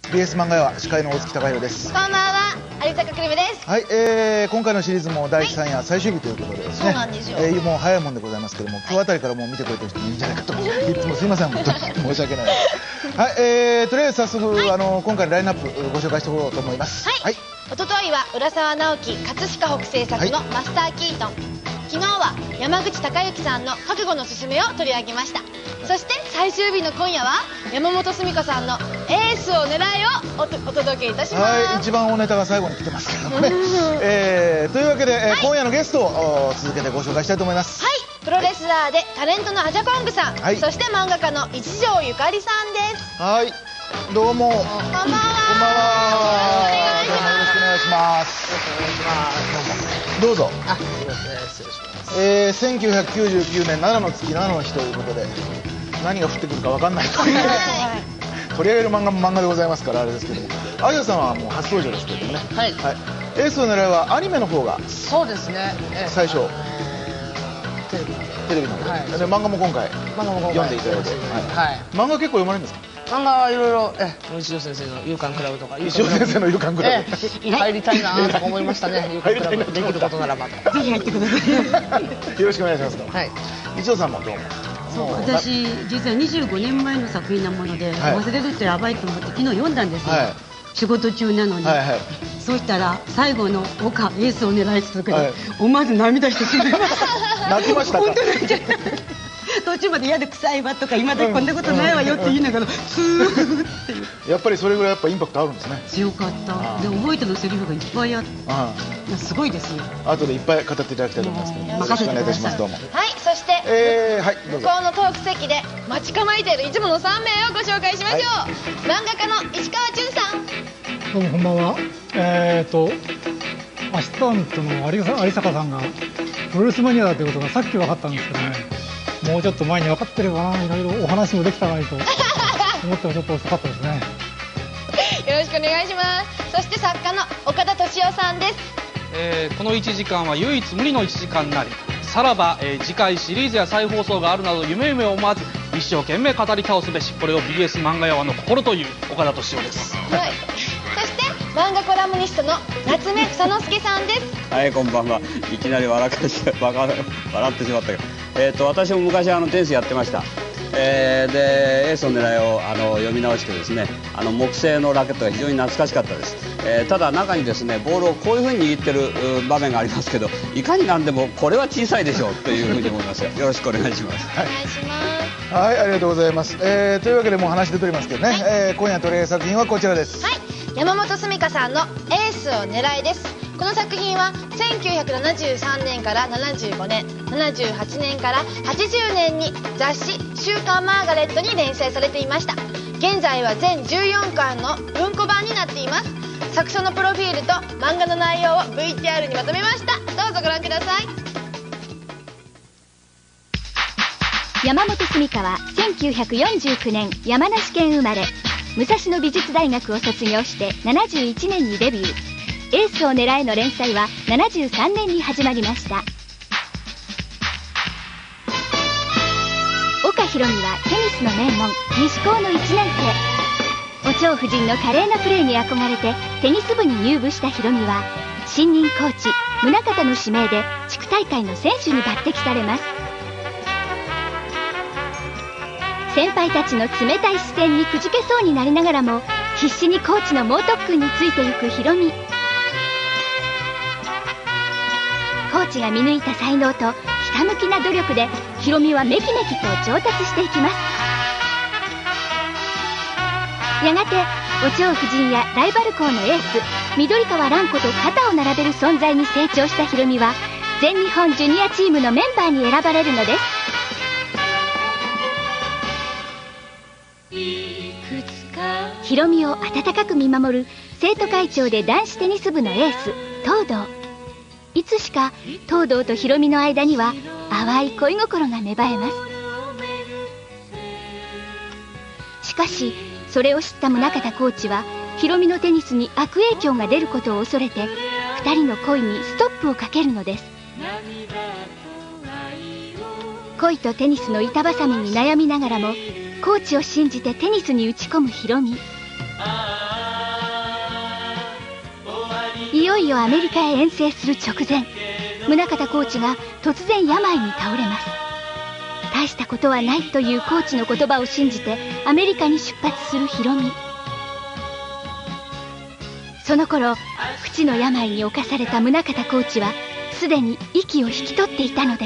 BS 漫画屋は司会の大月貴弘です。 こんばんは、有坂くるみです。 はい、今回のシリーズも第3夜最終日ということでですね、 そうなんですよ。 もう早いもんでございますけども、今日あたりからもう見てくれてる人もいいんじゃないかと、いつもすいません、本当に申し訳ない。はい、とりあえず早速、今回のラインナップご紹介していこうと思います。 はい、おとといは浦沢直樹、葛飾北制作のマスター・キートン、昨日は山口孝之さんの覚悟のすすめを取り上げました。そして最終日の今夜は山本澄香さんのエースを狙いをお届けいたします。 はい、一番おネタが最後に来てますけどもね。というわけで、今夜のゲストを続けてご紹介したいと思います。 はい、プロレスラーでタレントのアジャコングさん、そして漫画家の一条ゆかりさんです。 はい、どうも。こんばんは。 こんばんは。 よろしくお願いします。どうぞ。 あ、すみません、失礼します。 1999年7の月7の日ということで、何が降ってくるかわかんないという取り上げる漫画も漫画でございますからあれですけども、有吉さんはもう初登場ですけどもね。 はい。 エースの狙いはアニメの方がそうですね。 最初。テレビの方で。 で漫画も今回読んでいただいて。はい。漫画結構読まれるんですか？ 漫画はいろいろ、西尾先生の夕刊クラブとか、 西尾先生の夕刊クラブ入りたいなとか思いましたね。夕刊クラブできることならばと。 ぜひ入ってください。 よろしくお願いします。 はい。 一応さんもどうも。 そう、私実は25年前の作品なもので、忘れるとやばいと思って昨日読んだんですよ。仕事中なのに。そうしたら最後の岡エースを狙い続けて思わず涙してしまいました。 泣きましたか？ 本当泣いちゃった。途中まで嫌で臭いわとか今までこんなことないわよって言いながらスーっていう。 やっぱりそれぐらいやっぱインパクトあるんですね。 強かった。で覚えてるセリフがいっぱいあって、すごいですよ。 後でいっぱい語っていただきたいと思いますけど、よろしくお願いいたします。どうも。 はい、そして向こうのトーク席で待ち構えているいつもの3名をご紹介しましょう。漫画家の石川淳さん。 どうもこんばんは。アシスタントの有坂さんがプロレスマニアだということがさっき分かったんですけどね。もうちょっと前に分かってればな、いろいろお話もできたないと思ってもちょっと遅かったですね。 よろしくお願いします。そして作家の岡田敏夫さんです。 この1時間は唯一無二の1時間なり、さらば、次回シリーズや再放送があるなど夢を思わず一生懸命語り倒すべし、これを BS 漫画屋の心という岡田敏夫です。 はい。そして漫画コラムニストの夏目房之助さんです。 はい、こんばんは。いきなり笑ってしまったけど、私も昔テニスやってました。でエースの狙いを読み直してですね、木製のラケットが非常に懐かしかったです。ただ中にですねボールをこういうふうに握ってる場面がありますけど、いかになんでもこれは小さいでしょうというふうに思いますよ。よろしくお願いします。 お願いします。 はい、ありがとうございます。というわけでもう話出ておりますけどね、今夜取り上げる作品はこちらです。 はい、山本澄香さんのエースを狙いです。この作品は1973年から75年、78年から80年に雑誌「週刊マーガレット」に連載されていました。現在は全14巻の文庫版になっています。作者のプロフィールと漫画の内容を VTR にまとめました。どうぞご覧ください。 山本澄香は1949年山梨県生まれ、武蔵野美術大学を卒業して71年にデビュー。エースを狙えの連載は73年に始まりました。岡ひろみはテニスの名門西高の1年生。お蝶夫人の華麗なプレーに憧れてテニス部に入部したひろみは、新任コーチ宗像の指名で地区大会の選手に抜擢されます。先輩たちの冷たい視線にくじけそうになりながらも必死にコーチの猛特訓についていくひろみ。コーチが見抜いた才能とひたむきな努力でひろみはめきめきと上達していきます。やがてお蝶夫人やライバル校のエース緑川蘭子と肩を並べる存在に成長したひろみは全日本ジュニアチームのメンバーに選ばれるのです。ひろみを温かく見守る生徒会長で男子テニス部のエース東堂。いつしか東堂とひろみの間には淡い恋心が芽生えます。しかしそれを知った宗像コーチはひろみのテニスに悪影響が出ることを恐れて2人の恋にストップをかけるのです。恋とテニスの板挟みに悩みながらもコーチを信じてテニスに打ち込むひろみ。 いよアメリカへ遠征する直前、宗像コーチが突然病に倒れます。大したことはないというコーチの言葉を信じてアメリカに出発するヒロミ。その頃、不治の病に侵された宗像コーチはすでに息を引き取っていたのです。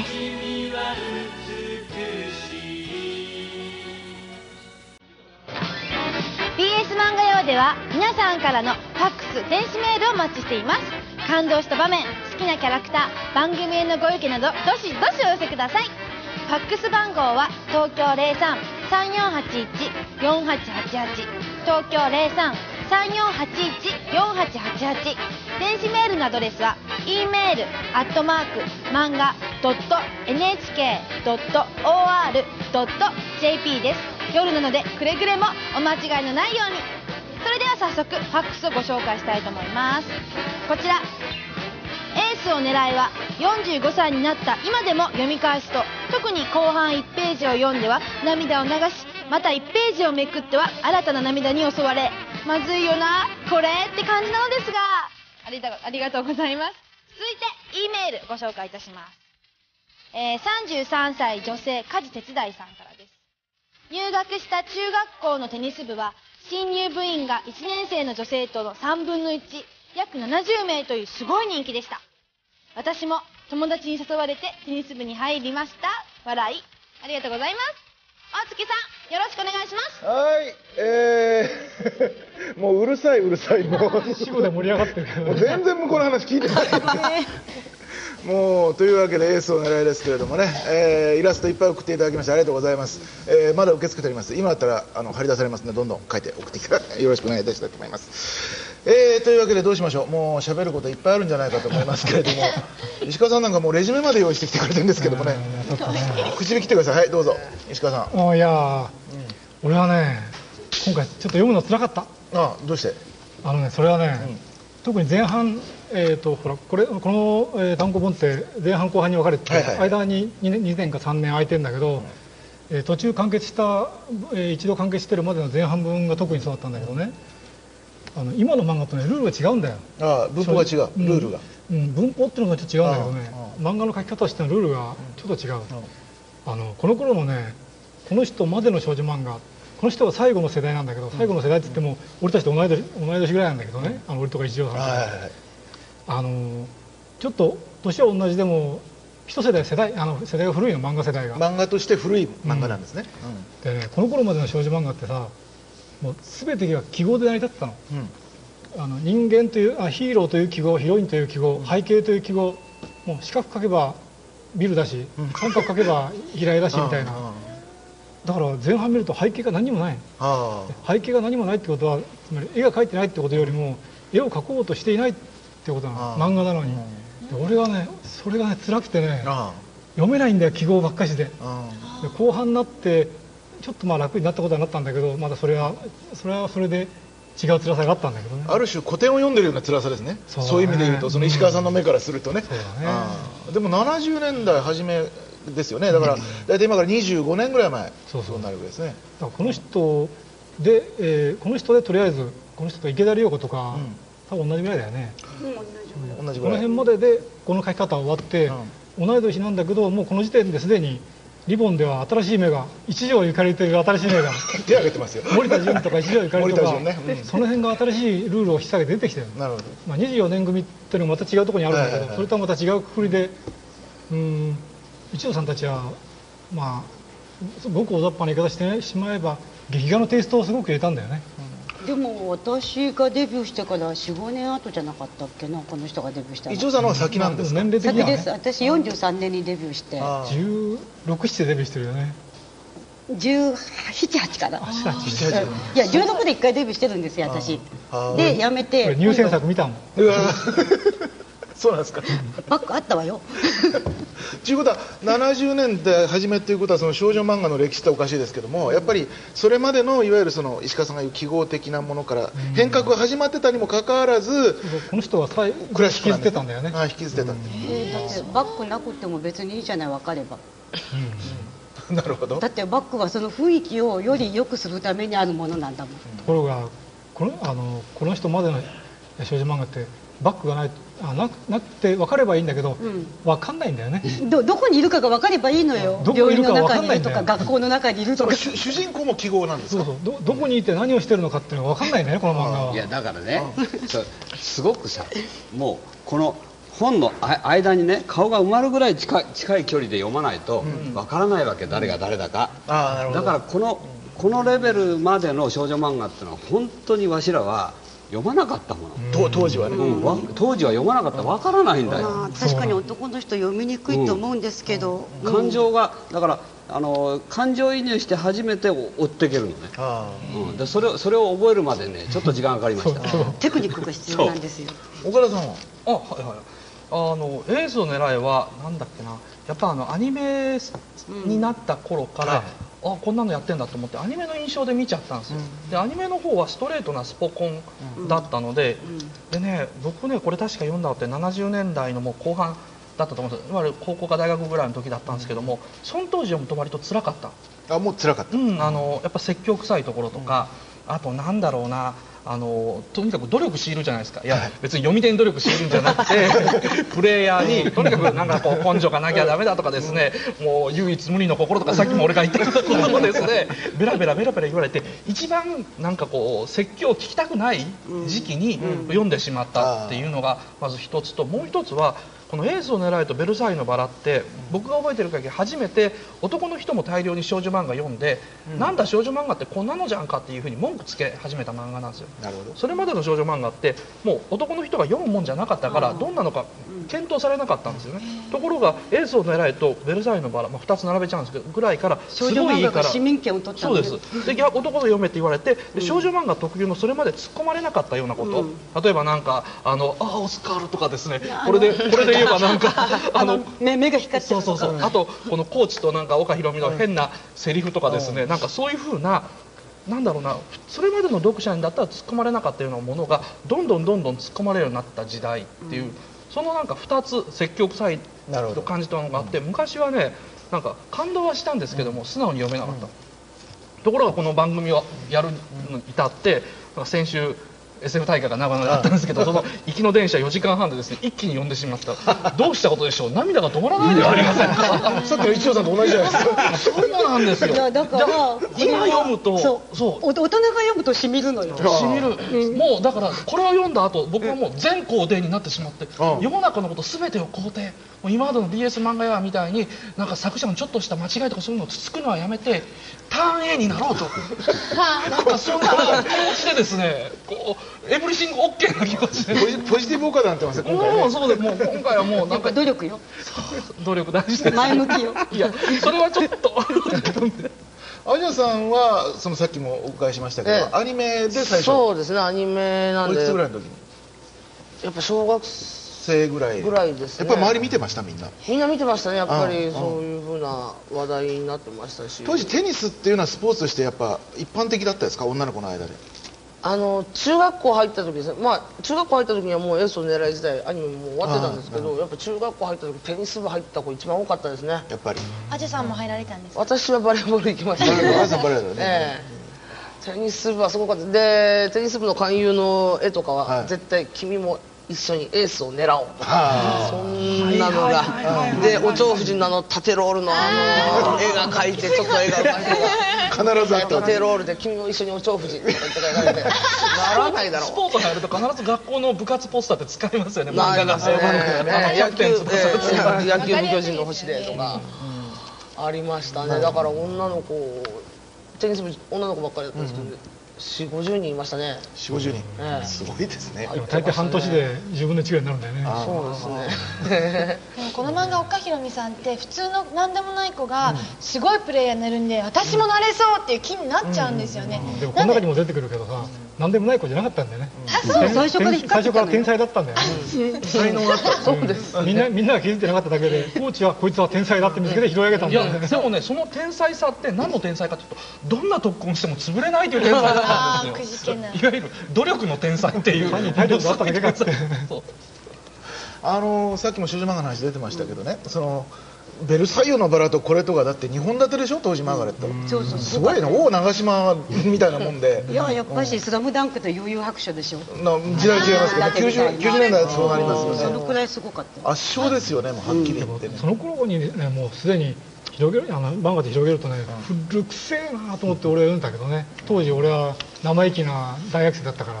BS 漫画用では皆さんからのファックス、電子メールをお待ちしています。感動した場面、好きなキャラクター、番組へのご意見などどしどしお寄せください。ファックス番号は東京03-3481-4888、東京03-3481-4888。電子メールのアドレスは e メール漫画.nhk.or.jp です。夜なのでくれぐれもお間違いのないように。それでは早速ファックスをご紹介したいと思います。こちら、エースを狙いは45歳になった今でも読み返すと、特に後半1ページを読んでは涙を流し、また1ページをめくっては新たな涙に襲われ、まずいよなこれって感じなのですが、ありがとうございます。続いて E メールご紹介いたします。33歳女性家事手伝いさんからです。入学した中学校のテニス部は新入部員が1年生の女性との3分の1、約70名というすごい人気でした。私も友達に誘われてテニス部に入りました。笑い。ありがとうございます。大月さん、よろしくお願いします。 はい、もううるさいもう死後で盛り上がってるけど、 もう全然向こうの話聞いてないもうというわけでエースを狙いですけれどもね、イラストいっぱい送っていただきましてありがとうございます。まだ受け付けております。今だったら貼り出されますので、どんどん書いて送ってきてよろしくお願いいたしたいと思います。というわけでどうしましょう。もう喋ることいっぱいあるんじゃないかと思いますけれども石川さんなんかもうレジュメまで用意してきてくれてるんですけどもね、口火切ってください。はい、どうぞ石川さん。 いや、俺はね、今回ちょっと読むのつらかった。 どうして？ それはね、特に前半、ほらこの単行本って前半後半に分かれて、間に2年か3年空いてるんだけど、途中完結した、一度完結してるまでの前半分が特にそうだったんだけどね、今の漫画とねルールが違うんだよ。 文法が違う、ルールが。 文法っていうのがちょっと違うんだけどね、漫画の書き方としてのルールがちょっと違う。この頃のね、この人までの少女漫画、この人は最後の世代なんだけど、最後の世代って言っても俺たちと同い年ぐらいなんだけどね、俺とか一条さんとか、ちょっと年は同じでも一世代世代が古いの、漫画世代が。 漫画として古い漫画なんですね。 でね、この頃までの少女漫画ってさ、もう全てが記号で成り立ってたの。人間というヒーローという記号、ヒロインという記号、背景という記号、もう四角書けばビルだし、三角書けば平井だしみたいな。だから前半見ると背景が何もない。背景が何もないってことは、つまり絵が描いてないってことよりも絵を描こうとしていないってことなの、漫画なのに。俺はね、それがね辛くてね、読めないんだよ、記号ばっかしで。後半になってちょっと楽になったことはなったんだけど、まだそれはそれで違う辛さがあったんだけどね。 ある種古典を読んでるような辛さですね。そういう意味で言うと、その石川さんの目からするとね。でも70年代初めですよね。だから大体今から25年ぐらい前、そうなるわけですね。 だからこの人でとりあえずこの人と池田理代子とか多分同じぐらいだよね。この辺まででこの書き方は終わって、同い年なんだけど、もうこの時点ですでにリボンでは新しい芽が、一条ゆかりという新しい芽が手を挙げてますよ。 森田純とか一条ゆかりとか、その辺が新しいルールを引っ提げて出てきてる。 なるほど。 24年組っていうのがまた違うところにあるんだけど、それとはまた違うくくりで、一条さんたちはまあごく大雑把な言い方してしまえば劇画のテイストをすごく入れたんだよね。 でも私がデビューしてから4、5年後じゃなかったっけな、この人がデビューしたの。 一条さんの方が先なんですか？ 年齢的にはね。 先です。私43年にデビューして。 16、7でデビューしてるよね。 17、8かな。いや16で1回デビューしてるんですよ、私。で辞めて。 入選作見たもん。 そうなんですか。 バッグあったわよ。 ということは70年代初めということは、その少女漫画の歴史っておかしいですけども、やっぱりそれまでのいわゆるその石川さんが言う記号的なものから変革が始まってたにもかかわらず、 この人はクラシック引きずってたんだよね。 引きずってたんだってバッグなくても別にいいじゃない、分かれば。 なるほど。 だってバッグはその雰囲気をより良くするためにあるものなんだもん。 ところがこの人までの少女漫画ってバッグがないなくて分かればいいんだけど、分かんないんだよね。 どこにいるかが分かればいいのよ。病院の中にいるとか学校の中にいるとか。 主人公も記号なんですか？ どこにいて何をしてるのかっていうのが分かんないね、この漫画は。 いやだからね、すごくさ、もうこの本の間にね、顔が埋まるぐらい近い距離で読まないと分からないわけ、誰が誰だか。だからこのレベルまでの少女漫画っていうのは本当にわしらは読まなかったもの。 当時はね、 当時は読まなかった、分からないんだよ。 確かに男の人読みにくいと思うんですけど、 感情がだから感情移入して初めて追っていけるのね。でそれを覚えるまでね、ちょっと時間かかりました。 テクニックが必要なんですよ。 岡田さんは？ エースを狙えはなんだっけな、やっぱアニメになった頃から、こんなのやってんだと思ってアニメの印象で見ちゃったんですよ。でアニメの方はストレートなスポコンだったので、でね、僕ねこれ確か読んだのって70年代のもう後半だったと思うんですよ。いわゆる高校か大学ぐらいの時だったんですけども、その当時読むと割と辛かった。 もう辛かった。 やっぱ説教臭いところとか、あとなんだろうな、とにかく努力強いるじゃないですか。いや別に読み手に努力強いるんじゃなくてプレイヤーにとにかくなんかこう根性がなきゃダメだとかですね、もう唯一無二の心とか、さっきも俺が言ったようなことをですねベラベラ言われて、一番なんかこう説教を聞きたくない時期に読んでしまったっていうのがまず一つと、もう一つはこのエースを狙えとベルサイユのバラって、僕が覚えてる限り初めて男の人も大量に少女漫画読んで、なんだ少女漫画ってこんなのじゃんかっていうふうに文句つけ始めた漫画なんですよ。それまでの少女漫画ってもう男の人が読むもんじゃなかったから、どんなのか検討されなかったんですよね。ところがエースを狙えとベルサイユのバラ、2つ並べちゃうんですけどぐらいからすごいいいから、 市民権を取ったんです。 そうです。で男で読めって言われて、で少女漫画特有のそれまで突っ込まれなかったようなこと、例えばなんかオスカールとかですね、これで言えばなんか目が光ってるとか、 あとこのコーチとなんか岡ひろみの変なセリフとかですね、なんかそういう風な、なんだろうな、それまでの読者にだったら突っ込まれなかったようなものがどんどん突っ込まれるようになった時代っていう、そのなんか2つ説教臭いと感じたのがあって、昔はねなんか感動はしたんですけども素直に読めなかった。ところがこの番組をやるに至って先週SF 大会が長野であったんですけど、その行きの電車4時間半でですね一気に読んでしまった。どうしたことでしょう、涙が止まらないではありませんか。 さっきの一応さんと同じじゃないですか。 そうなんですよ。 だから今読むと、 大人が読むとしみるのよ。 しみる。もうだからこれを読んだ後、僕はもう全肯定になってしまって、世の中のこと全てを肯定。もう今までの BS 漫画やみたいになんか作者のちょっとした間違いとかそういうのをつつくのはやめて、ターン A になろうと。なんかそんな気持ちでですね、こうエブリシング OK な気持ちで。 ポジティブ岡田になってますよ今回ね。 もうそうで、もう今回はもうなんか努力よ。 努力大事です。 前向きよ。 いやそれはちょっと。 有野さんはさっきもお伺いしましたけど、アニメで最初。 そうですね、アニメなんで。 おいくつぐらいの時に？ やっぱ小学生ぐらいですね。 やっぱり周り見てましたみんな。 みんな見てましたね、やっぱりそういう風な話題になってましたし。 当時テニスっていうのはスポーツとしてやっぱ一般的だったですか、女の子の間で？ 中学校入った時ですね。中学校入った時にはもうエースを狙い時代アニメも終わってたんですけど、やっぱ中学校入った時テニス部入った子一番多かったですね。 やっぱり。 アジェさんも入られたんですか？ 私はバレーボール行きましたけど。 バレーボールね。 テニス部はすごかった。でテニス部の勧誘の絵とかは絶対君も一緒にエースを狙おう、そんなのがで、お蝶夫人のタテロールの絵が描いて、ちょっと絵が描いて必ずあった。 タテロールで君も一緒にお蝶夫人とか言って書いてならないだろう。 スポーツ入ると必ず学校の部活ポスターって使いますよね。 漫画が野球部巨人の星でとかありましたね。だから女の子、テニス部女の子ばっかりだったんですけど、4、50人いましたね。 4、50人、すごいですね。 大体半年で10分の1ぐらいになるんだよね。 そうですね。 でもこの漫画岡ひろみさんって普通の何でもない子がすごいプレイヤーになるんで、私もなれそうっていう気になっちゃうんですよね。 でもこの中にも出てくるけどさ、何でもない子じゃなかったんだよね。 最初から天才だったんだよね。 才能があった。 そうです。 みんなが気づいてなかっただけで、コーチはこいつは天才だって見つけて拾い上げたんだよね。 でもね、その天才さって何の天才かというと、どんな特訓しても潰れないという天才だったんですよ。いわゆる努力の天才っていう。 体力があっただけかって。 さっきも少女漫画の話出てましたけどね、 ベルサイユのバラとこれとかだって2本立てでしょ当時マーガレット。すごいね、王長島みたいなもんで。 いややっぱりスラムダンクと悠々白書でしょ。 時代違いますけど、90年代はそうなりますよね。 そのくらいすごかった。 圧勝ですよね、もうはっきり言ってね。 その頃にね、もうすでに広げる漫画で広げるとね、古くせえなと思って俺は読んだけどね、当時俺は生意気な大学生だったから。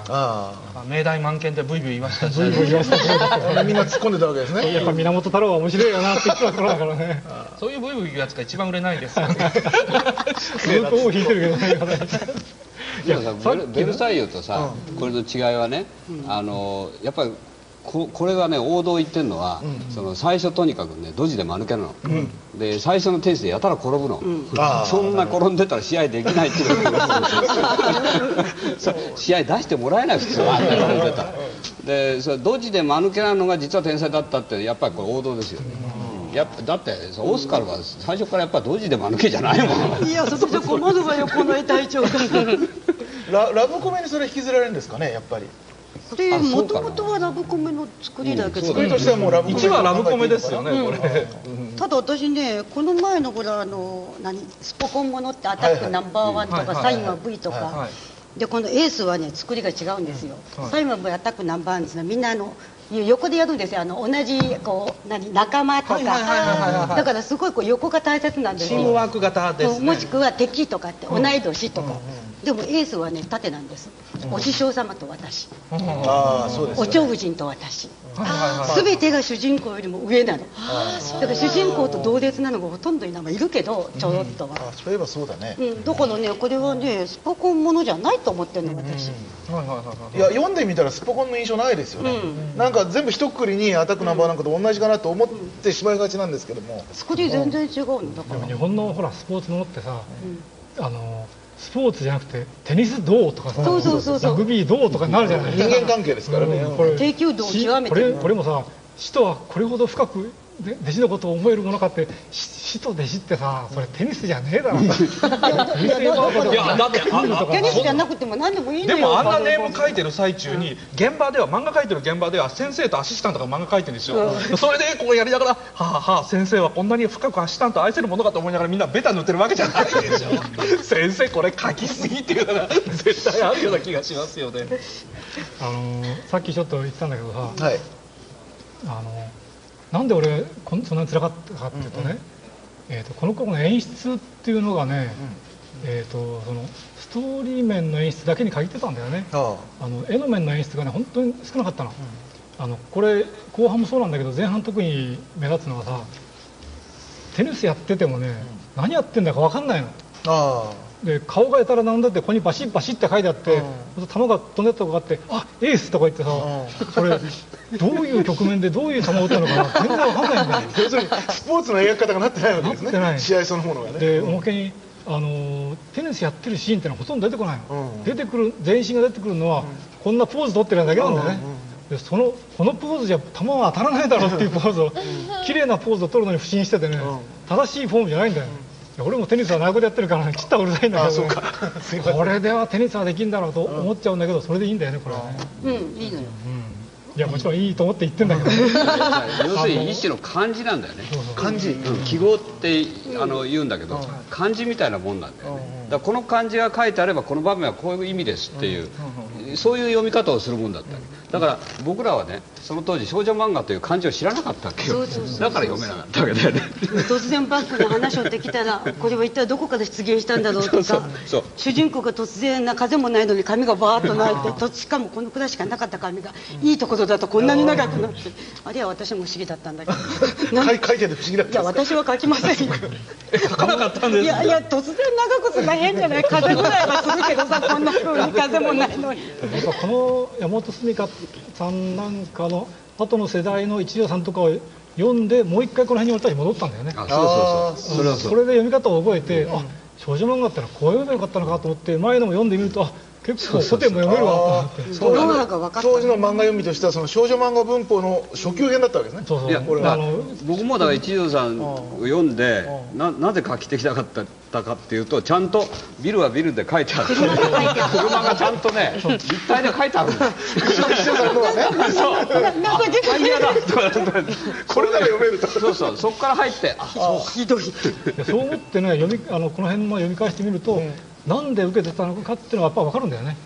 明大満研でブイブイ言わしたブイブイ言わしたみんな突っ込んでたわけですね。 やっぱ源太郎は面白いよなって言ってた頃だからね。 そういうブイブイ言うやつが一番売れないですよね。 ずっと尾を引いてるけどね。 いやベルサイユとさ、これの違いはね、やっぱりこれがね王道言ってるのは、その最初とにかくねドジで間抜けなの、で最初のテニスでやたら転ぶの、そんな転んでたら試合できないっていう試合出してもらえない普通は転んでたら。でそれドジで間抜けなのが実は天才だったってやっぱりこれ王道ですよね。だってオスカルは最初からやっぱドジで間抜けじゃないもん。 いやそこ困るわよこの隊長が。 ラブコメにそれ引きずられるんですかねやっぱり。 でもともとはラブコメの作りだけど、 作りとしてはもうラブコメ。 1はラブコメですよねこれ。 ただ私ねこの前のほらスポコンものってアタックナンバーワンとかサインは V とかで、このエースはね作りが違うんですよ。サインは V アタックナンバーワンですね、みんな横でやるんですよ。同じ仲間とか、だからすごい横が大切なんですよ。 チームワーク型ですね。 もしくは敵とかって同い年とか。でもエースはね盾なんです。お師匠様と私、お蝶夫人と私、全てが主人公よりも上なの。だから主人公と同列なのがほとんどいるけどちょろっとは。 そういえばそうだね。 だからねこれはねスポコンものじゃないと思ってるの私。 いや読んでみたらスポコンの印象ないですよね。なんか全部一括りにアタックナンバーなんかと同じかなと思ってしまいがちなんですけども、 作り全然違うのだから。 日本のほらスポーツものってさ、スポーツじゃなくてテニスどうとかさ、ラグビーどうとかなるじゃない。 人間関係ですからね。 低級度を極めてこれもさ、師とはこれほど深く弟子のことを思えるものかって、師と弟子ってさ、それテニスじゃねえだろ。いやだってテニスじゃなくても何でもいいんだよ。 でもあんなネーム書いてる最中に現場では漫画書いてる現場では先生とアシスタントが漫画書いてるんですよ。それでこうやりながらはあはあ先生はこんなに深くアシスタントを愛せるものかと思いながらみんなベタ塗ってるわけじゃないでしょ。先生これ書きすぎっていうのが絶対あるような気がしますよね。 さっきちょっと言ってたんだけどさ、なんで俺そんなに辛かったかっていうとね、この頃の演出っていうのがね、そのストーリー面の演出だけに限ってたんだよね。絵の面の演出がね本当に少なかったの。これ後半もそうなんだけど前半特に目立つのはさ、テニスやっててもね、何やってんだか分かんないの。で顔がやたらなんだってここにバシッバシッって書いてあって、球が飛んでったとかがあって「あエース」とか言ってさ、それどういう局面でどういう球を打ったのかな全然分かんないんだよ。 要するにスポーツの描き方がなってないわけですね。なってない試合そのものがね。 でおまけにテニスやってるシーンってのはほとんど出てこないの。出てくる全身が出てくるのはこんなポーズ取ってるだけなんだよね。でこのポーズじゃ球は当たらないだろうっていうポーズを綺麗なポーズを取るのに不審しててね、正しいフォームじゃないんだよ。俺もテニスは長くでやってるから切ったうるさいんだけど、これではテニスはできるんだろうと思っちゃうんだけど、それでいいんだよねこれはね。 いいのよ。 いやもちろんいいと思って言ってんだけど、 要するに一種の漢字なんだよね。 漢字、 記号って言うんだけど漢字みたいなもんなんだよね。だからこの漢字が書いてあればこの場面はこういう意味ですっていう、そういう読み方をするもんだった。だから僕らはねその当時少女漫画という漢字を知らなかったわけよ。だから読めなかったわけだよね。 突然バッグの話をってきたらこれは一体どこから出現したんだろうとか、主人公が突然風もないのに髪がバーッと泣いて、しかもこのくらいしかなかった髪がいいところだとこんなに長くなって、あれは私も不思議だったんだけど。 書いてて不思議だったんですか。いや私は書きませんよ。 書かなかったんです。 いや突然長くするの変じゃない。風ぐらいはするけどさ、こんな風に風もないのに。 この山本澄香さんなんかの後の世代の一条さんとかを読んでもう一回この辺に俺たち戻ったんだよね。それで読み方を覚えて、あ少女漫画ってのはこういうのがよかったのかと思って前のも読んでみると、あ結構古典も読めるわと思って。 ノウハウが分かった。 当時の漫画読みとしてはその少女漫画文法の初級編だったわけですね。 そうそう。 いや僕もだから一条さんを読んでなぜ画期的だったかっていうと、ちゃんとビルはビルで書いてある。車がちゃんとね立体で書いてあるんだ。 これなら読めると。 そうそう、そこから入って、 ひどい。 そう思ってね、この辺も読み返してみると、なんで受けてたのかっていうのはやっぱ分かるんだよね。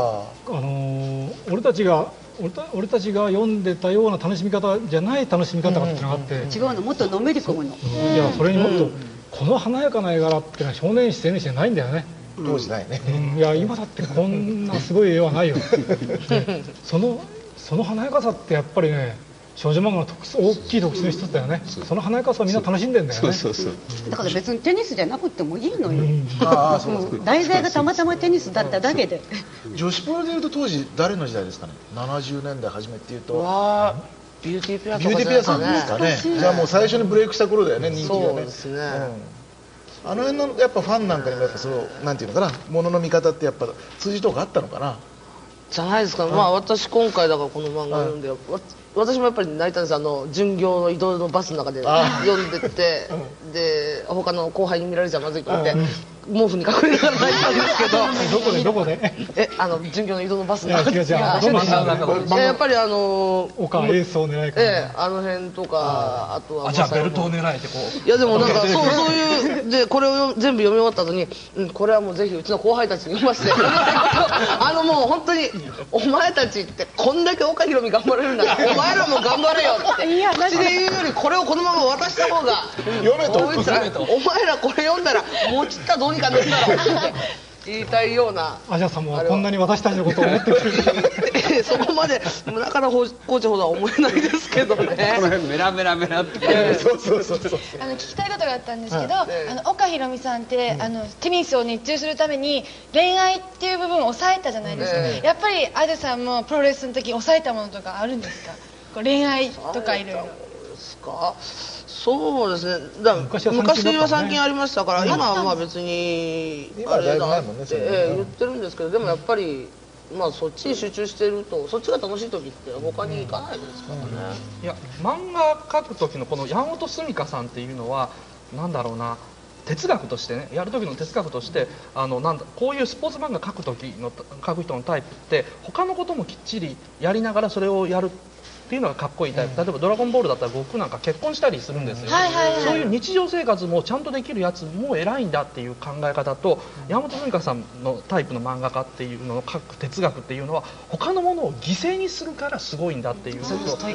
俺たちが読んでたような楽しみ方じゃない楽しみ方がっていうのがあって、 違うの、もっとのめり込むの。 いや、それにもっとこの華やかな絵柄っていうのは少年誌青年誌じゃないんだよね。 当時ないね。 いや、今だってこんなすごい絵はないよ。その華やかさってやっぱりね、少女漫画の大きい特徴の一つだよね。その華やかさをみんな楽しんでんだよね。 だから別にテニスじゃなくてもいいのよ。題材がたまたまテニスだっただけで。 女子プロでいうと当時誰の時代ですかね。70年代初めっていうとビューティーペアビューティーペアさんですかね。じゃあもう最初にブレイクした頃だよね、人気がね。 そうですね。 あの辺のやっぱファンなんかにもやっぱそうなんていうのかな、ものの見方ってやっぱ通じとかあったのかな。 じゃないですか。まあ私今回だからこの漫画読んで、私もやっぱり泣いたんです。巡業の移動のバスの中で読んでて、で他の後輩に見られちゃまずいと思って毛布に隠れながら泣いたんですけど。 どこで巡業の移動のバスの中で。 やっぱり岡エースを狙いかあの辺とか、あとはじゃあベルトを狙えてこう。 いやでもなんかそういうでこれを全部読み終わった後に、これはもうぜひうちの後輩たちに読ませて。もう本当にお前たちってこんだけ岡ひろみ頑張れるんだからお前らも頑張れよって口で言うよりこれをこのまま渡した方が読めとお前らこれ読んだらもうちったらどうにかなるだろうって言いたいような。 アジャさんもこんなに私たちのことを思ってくれる。 そこまで中田コーチほどは思えないですけどね。 この辺メラメラメラって。 そう聞きたいことがあったんですけど、岡ひろみさんってテニスを熱中するために恋愛っていう部分を抑えたじゃないですか。やっぱりアジャさんもプロレスの時に抑えたものとかあるんですか。恋愛とかいろいろ。 ですか。そうですね。昔は参勤ありましたから、今はまあ別にあれだって言ってるんですけど、でもやっぱりまあそっちに集中してると、そっちが楽しい時って他に行かないですからね。 いや、漫画描く時のこの山本純香さんっていうのはなんだろうな、哲学としてね、やる時の哲学としてこういうスポーツ漫画描く人のタイプって他のこともきっちりやりながらそれをやるっていうのがかっこいいタイプ。例えば「ドラゴンボール」だったら悟空なんか結婚したりするんですよ。そういう日常生活もちゃんとできるやつも偉いんだっていう考え方と、山本純香さんのタイプの漫画家っていうのの書く哲学っていうのは他のものを犠牲にするからすごいんだっていう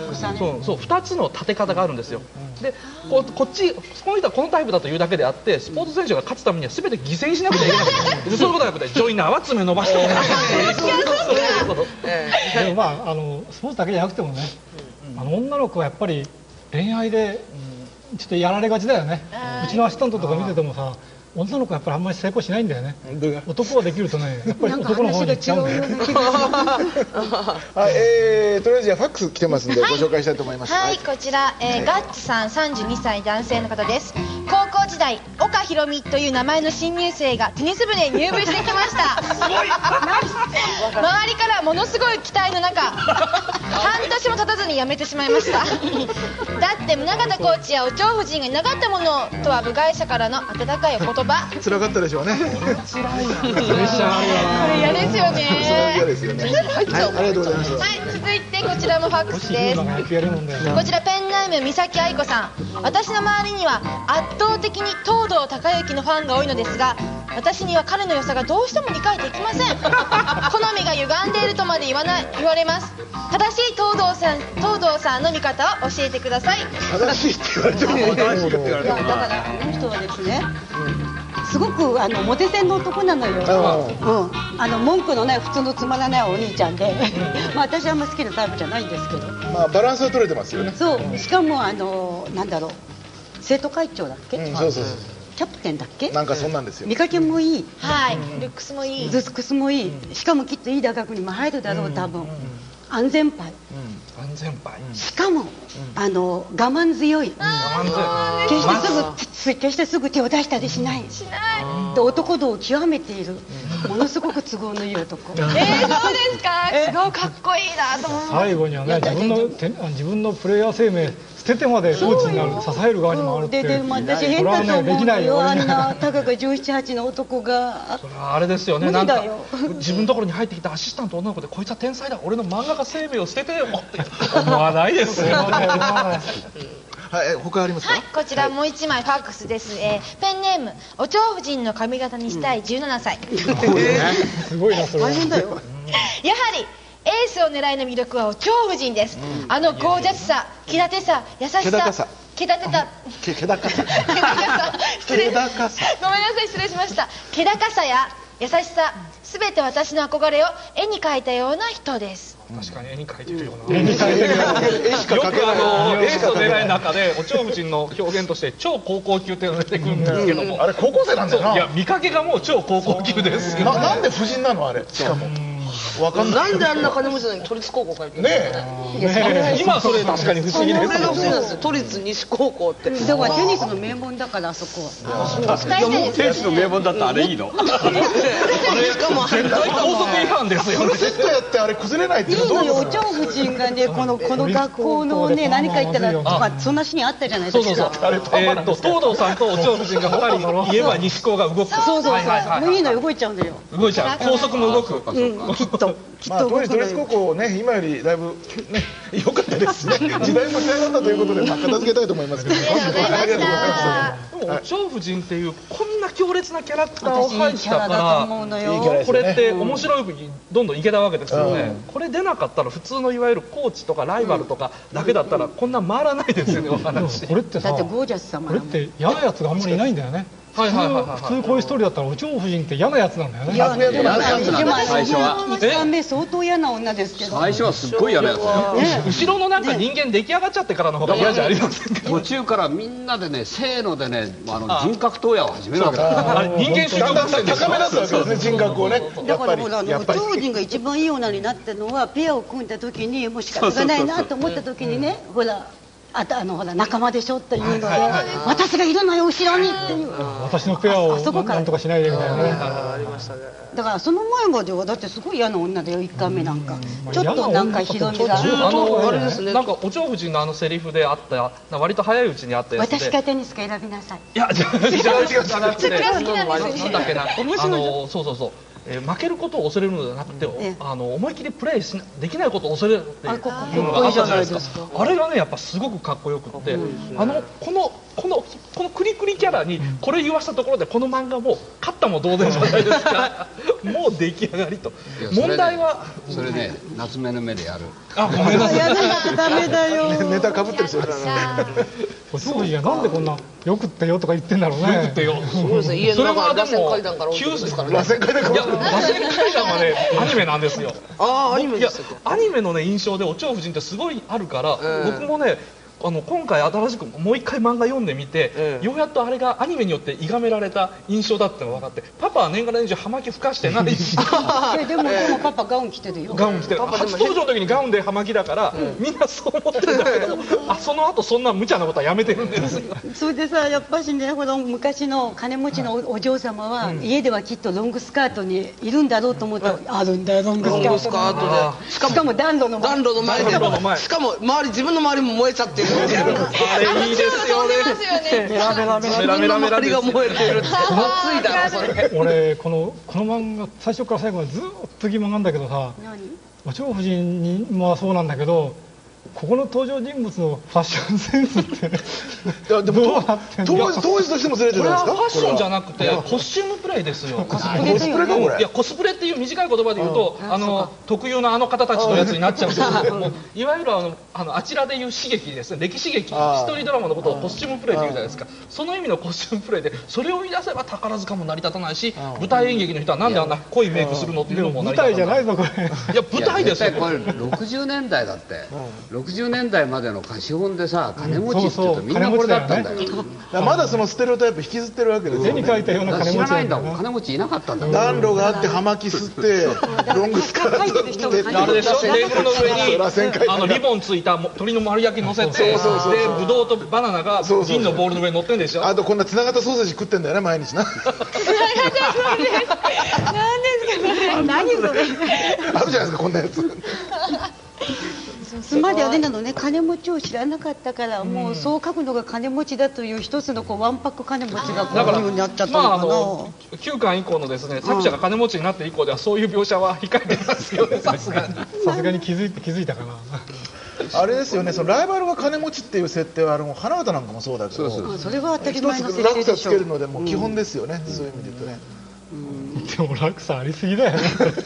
2つの立て方があるんですよ。でこの人はこのタイプだというだけであって、スポーツ選手が勝つためには全て犠牲にしなくちゃいけない。そういうことじゃなくてジョイナーは爪伸ばしておかない。 でもまあスポーツだけじゃなくてもね、女の子はやっぱり恋愛でちょっとやられがちだよね。うちのアシスタントとか見ててもさ、女の子やっぱりあんまり成功しないんだよね。男はできるとね、やっぱり男の方に行っちゃうんだよね。 とりあえずファックス来てますんでご紹介したいと思います。 はい、こちらガッツさん32歳男性の方です。高校時代、岡ひろみという名前の新入生がテニス部で入部してきました。周りからものすごい期待の中、半年も経たずに辞めてしまいました。だって宗像コーチやお蝶夫人がいなかったものとは部外者からの温かいお言葉。 辛かったでしょうね。 これ嫌ですよね。 嫌ですよね。ありがとうございます。 はい、続いてこちらもファックスです。こちらペンネーム三崎愛子さん。私の周りには圧倒的に東堂隆之のファンが多いのですが、私には彼の良さがどうしても理解できません。好みが歪んでいるとまで言われます。正しい東堂さんの見方を教えてください。 正しいって言われても正しいって言われても。 だからあの人はですね、すごくモテ線の男なのよ。文句のない普通のつまらないお兄ちゃんで、まあ私はあんま好きなタイプじゃないんですけど。 まあバランスは取れてますよね。 そう、しかもなんだろう、生徒会長だっけ？ そうそうそう。 キャプテンだっけ？ なんかそんなんですよ。 見かけもいい。 はい、ルックスもいい。 ルックスもいい。しかもきっといい大学にも入るだろう、多分。安全牌。しかも我慢強い。決してすぐ手を出したりしない。で男道を極めている。 ものすごく都合のいい男。 そうですか。すごいかっこいいなと思う。 最後にはね、自分のプレイヤー生命捨ててまでコーチになる、支える側に回るって。 でも私変だと思うのよ。あんなたかが17、8の男が。 それはあれですよね。なんか自分のところに入ってきたアシスタント女の子で、こいつは天才だ、俺の漫画家生命を捨ててよって思わないですよ。 はい、他ありますか？ はい、こちらもう一枚ファックスです。ペンネームお蝶夫人の髪型にしたい17歳。 すごいなそれ。 大変だよ。 やはりエースを狙いの魅力はお蝶夫人です。あのゴージャスさ、気立てさ、優しさ、気立てた、 気高さ、 失礼、ごめんなさい、失礼しました。気高さや優しさ、すべて私の憧れを絵に描いたような人です。 確かに絵に描いてるような。絵に描いてるような。よくエースの狙いの中でお蝶夫人の表現として超高校級っていうのが出てくるんですけども、 あれ高校生なんだよな。 いや見かけがもう超高校級ですよ。 なんで夫人なのあれ。しかも。 なんであんな金持ちなのに都立高校通ってるんですかね。 今それ確かに不思議です。 それが不思議なんですよ。都立西高校って。 だからテニスの名門だからあそこは。 テニスの名門だったらあれいいの？ しかも絶対法則違反ですよ。 フルセットやってあれ崩れないっていうのどういうお蝶夫人がね、この学校のね何か言ったらとかそんなシーンあったじゃないですか。 そう東堂さんとお蝶夫人が2人言えば西高が動く。 そうもういいの動いちゃうんだよ。 動いちゃう。高速も動く。 きっと。 まあ当時都立高校ね、今よりだいぶね良かったですね。時代も時代だったということで片付けたいと思いますけど。 ありがとうございました。 でもお蝶夫人っていうこんな強烈なキャラクターを配したからここれって面白いにどんどんいけたわけですよね。これ出なかったら普通のいわゆるコーチとかライバルとかだけだったらこんな回らないですよねお話。 これってさ、これって嫌なやつがあんまりいないんだよね。普通こういうストーリーだったらお蝶夫人って嫌なやつなんだよね。 でも1番目相当嫌な女ですけど。 最初はすっごい嫌なやつ。 後ろのなんか人間出来上がっちゃってからの方が嫌じゃありませんか。 途中からみんなでね、せーのでね、人格投影を始めるわけだ。 人間主義高め出すわけですね、人格をね。 だからほらお蝶夫人が一番いい女になったのはペアを組んだ時にもう仕方がないなと思った時にね、ほらほら仲間でしょっていうので、私がいるのよ後ろにっていう。 私のペアをなんとかしないでみたいなね。 だからその前まではだってすごい嫌な女だよ1回目なんか。ちょっとなんかひどみが。 あれですね。なんかお蝶夫人のセリフであった割と早いうちにあったやつで。 私かテニスか選びなさい。 いや違う。なんだっけな。そう。負けることを恐れるのではなくて、思い切りプレーできないことを恐れるっていうのがあったじゃないですか。あれがねやっぱすごくかっこよくって、このクリクリキャラにこれ言わしたところでこの漫画も勝ったも同然じゃないですか。もう出来上がりと。問題はそれね、夏目の目でやる。 あ、ごめんなさい。 やらなきゃダメだよ。 ネタかぶってる人だな。 お蝶夫人がなんでこんなよくってよとか言ってんだろうね。 よくってよ。 そうですね。家の中螺旋階段から落ちてますからね。 螺旋階段から。 螺旋階段はねアニメなんですよ。 アニメですよ。 アニメのね印象でお蝶夫人ってすごいあるから、僕もね今回新しくもう一回漫画読んでみて、ようやっとあれがアニメによって歪められた印象だってのが分かって、パパは年がら年中葉巻吹かしてないし。 でもパパガウン着てるよ。 ガウン着てる。初登場の時にガウンで葉巻だから、みんなそう思ってるんだけど、その後そんな無茶なことはやめてるんですよ。 それでさ、やっぱしね、ほら昔の金持ちのお嬢様は家ではきっとロングスカートにいるんだろうと思ったら、あるんだよロングスカートで。しかも暖炉の前で、しかも自分の周りも燃えちゃってる。 あれいいですよね。 メラメラ周りが燃えてる。熱いだろそれ。 俺この漫画最初から最後までずっと疑問なんだけどさ、お蝶夫人もそうなんだけど、ここの登場人物のファッションセンスってどうなってんの？ 当時としてもずれてるんですか？ これはファッションじゃなくてコスチュームプレイですよ。 コスプレかこれ。 いやコスプレっていう短い言葉で言うと特有の方たちのやつになっちゃうんですけども、いわゆるあちらでいう刺激ですね。歴史劇、一人ドラマのことをコスチュームプレイって言うじゃないですか。その意味のコスチュームプレイで、それを言い出せば宝塚も成り立たないし、舞台演劇の人はなんであんな濃いメイクするのっていうのも成り立たない。 舞台じゃないぞこれ。 いや舞台ですよ。 これ60年代だって。60 60年代までの貸本でさ、金持ちって言うとみんなこれだったんだよ。 まだそのステレオタイプ引きずってるわけですよ。 手に書いたような金持ち。 知らないんだもん、金持ちいなかったんだ。 暖炉があって葉巻吸ってロングスカート着て、 あれでしょ、テーブルの上にリボンついた鶏の丸焼き乗せて、でブドウとバナナが銀のボールの上に乗ってんでしょ。 あとこんなつながったソーセージ食ってんだよね、毎日な。 何ですかそれ。 何それ。 あるじゃないですか、こんなやつ。 まであれなのね、金持ちを知らなかったから、もうそう書くのが金持ちだという一つのわんぱく金持ちがこういうふうになっちゃったのかな。 9巻以降のですね、作者が金持ちになって以降ではそういう描写は控えてますよね、さすがに。 さすがに気づいたかな。 あれですよね、そのライバルが金持ちっていう設定は花形なんかもそうだけど、 それは当たり前の設定落差でしょ。 つけるのでも基本ですよね、そういう意味で言うとね。 でも落差ありすぎだよね。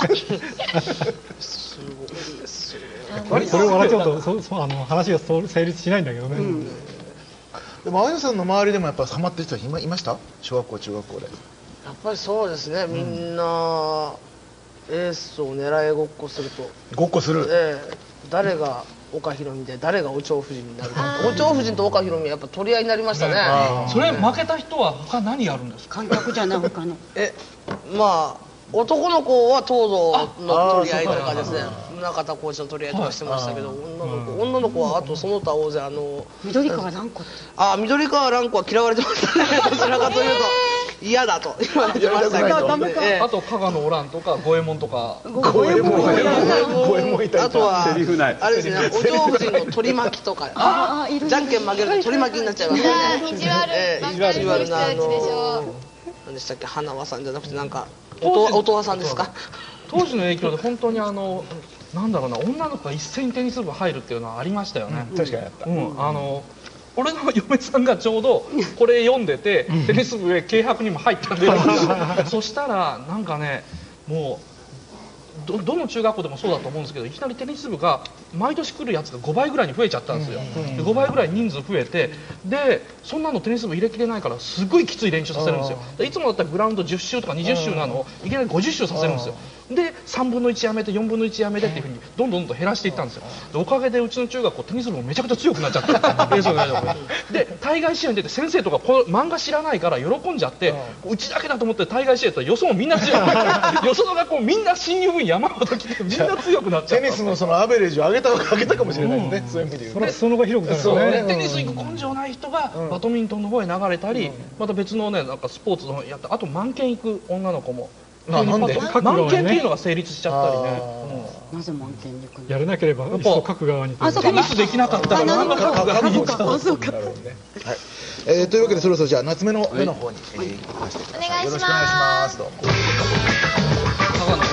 すごいですよ。 それを笑っちゃうと話が成立しないんだけどね。 でもあゆさんの周りでもやっぱハマってる人はいました？小学校中学校で。 やっぱりそうですね、みんなエースを狙いごっこすると。 ごっこする。 誰が岡ひろみで誰がお蝶夫人になるか。お蝶夫人と岡ひろみはやっぱ取り合いになりましたね。 それ負けた人は他何やるんですか？ 感覚じゃない他の。 まあ男の子は東堂の取り合いとかですね、中田コーチの取り合いとかしてましたけど、女の子はあとその他大勢緑川蘭子って。 緑川蘭子は嫌われてましたね。どちらかというと嫌だと言われてましたけど。 あと加賀のオランとか五右衛門とか。 五右衛門いた。 あとはあれですね、お嬢夫人の取り巻きとか、じゃんけん負けると取り巻きになっちゃいますね。 意地悪な何でしたっけ、花輪さんじゃなくてなんか音羽さんですか。 当時の影響で本当になんだろうな、女の子が一斉にテニス部入るっていうのはありましたよね。 確かにあった。 俺の嫁さんがちょうどこれ読んでて、テニス部へ軽薄にも入ったんでそしたらなんかね、もうどの中学校でもそうだと思うんですけど、いきなりテニス部が毎年来るやつが5倍ぐらいに増えちゃったんですよ。で5倍ぐらい人数増えて、でそんなのテニス部入れきれないからすごいきつい練習させるんですよ。でいつもだったらグラウンド10周とか20周なのをいきなり50周させるんですよ。で3分の1やめて4分の1やめてっていうふうにどんどん減らしていったんですよ。でおかげでうちの中学校テニス部もめちゃくちゃ強くなっちゃってで対外試合に出て先生とかこの漫画知らないから喜んじゃって、うちだけだと思って対外試合やったらよそもみんな強くよその学校みんな新入部員山ほど来てみんな強くなっちゃった。 テニスのそのアベレージを上げたかもしれないですね、そういう意味で言うと。 その方が広くなるよね。 テニス行く根性ない人がバドミントンの方へ流れたり、また別のね、なんかスポーツの方やった、あと満剣行く女の子も満剣っていうのが成立しちゃったりね。 なぜ満剣に行くの？ やれなければいっそ書く側に。 テニスできなかったら漫画書く側に行っちゃう。 というわけでそろそろじゃあ夏目の目の方に行かせてください。よろしくお願いします。どうも。 加賀の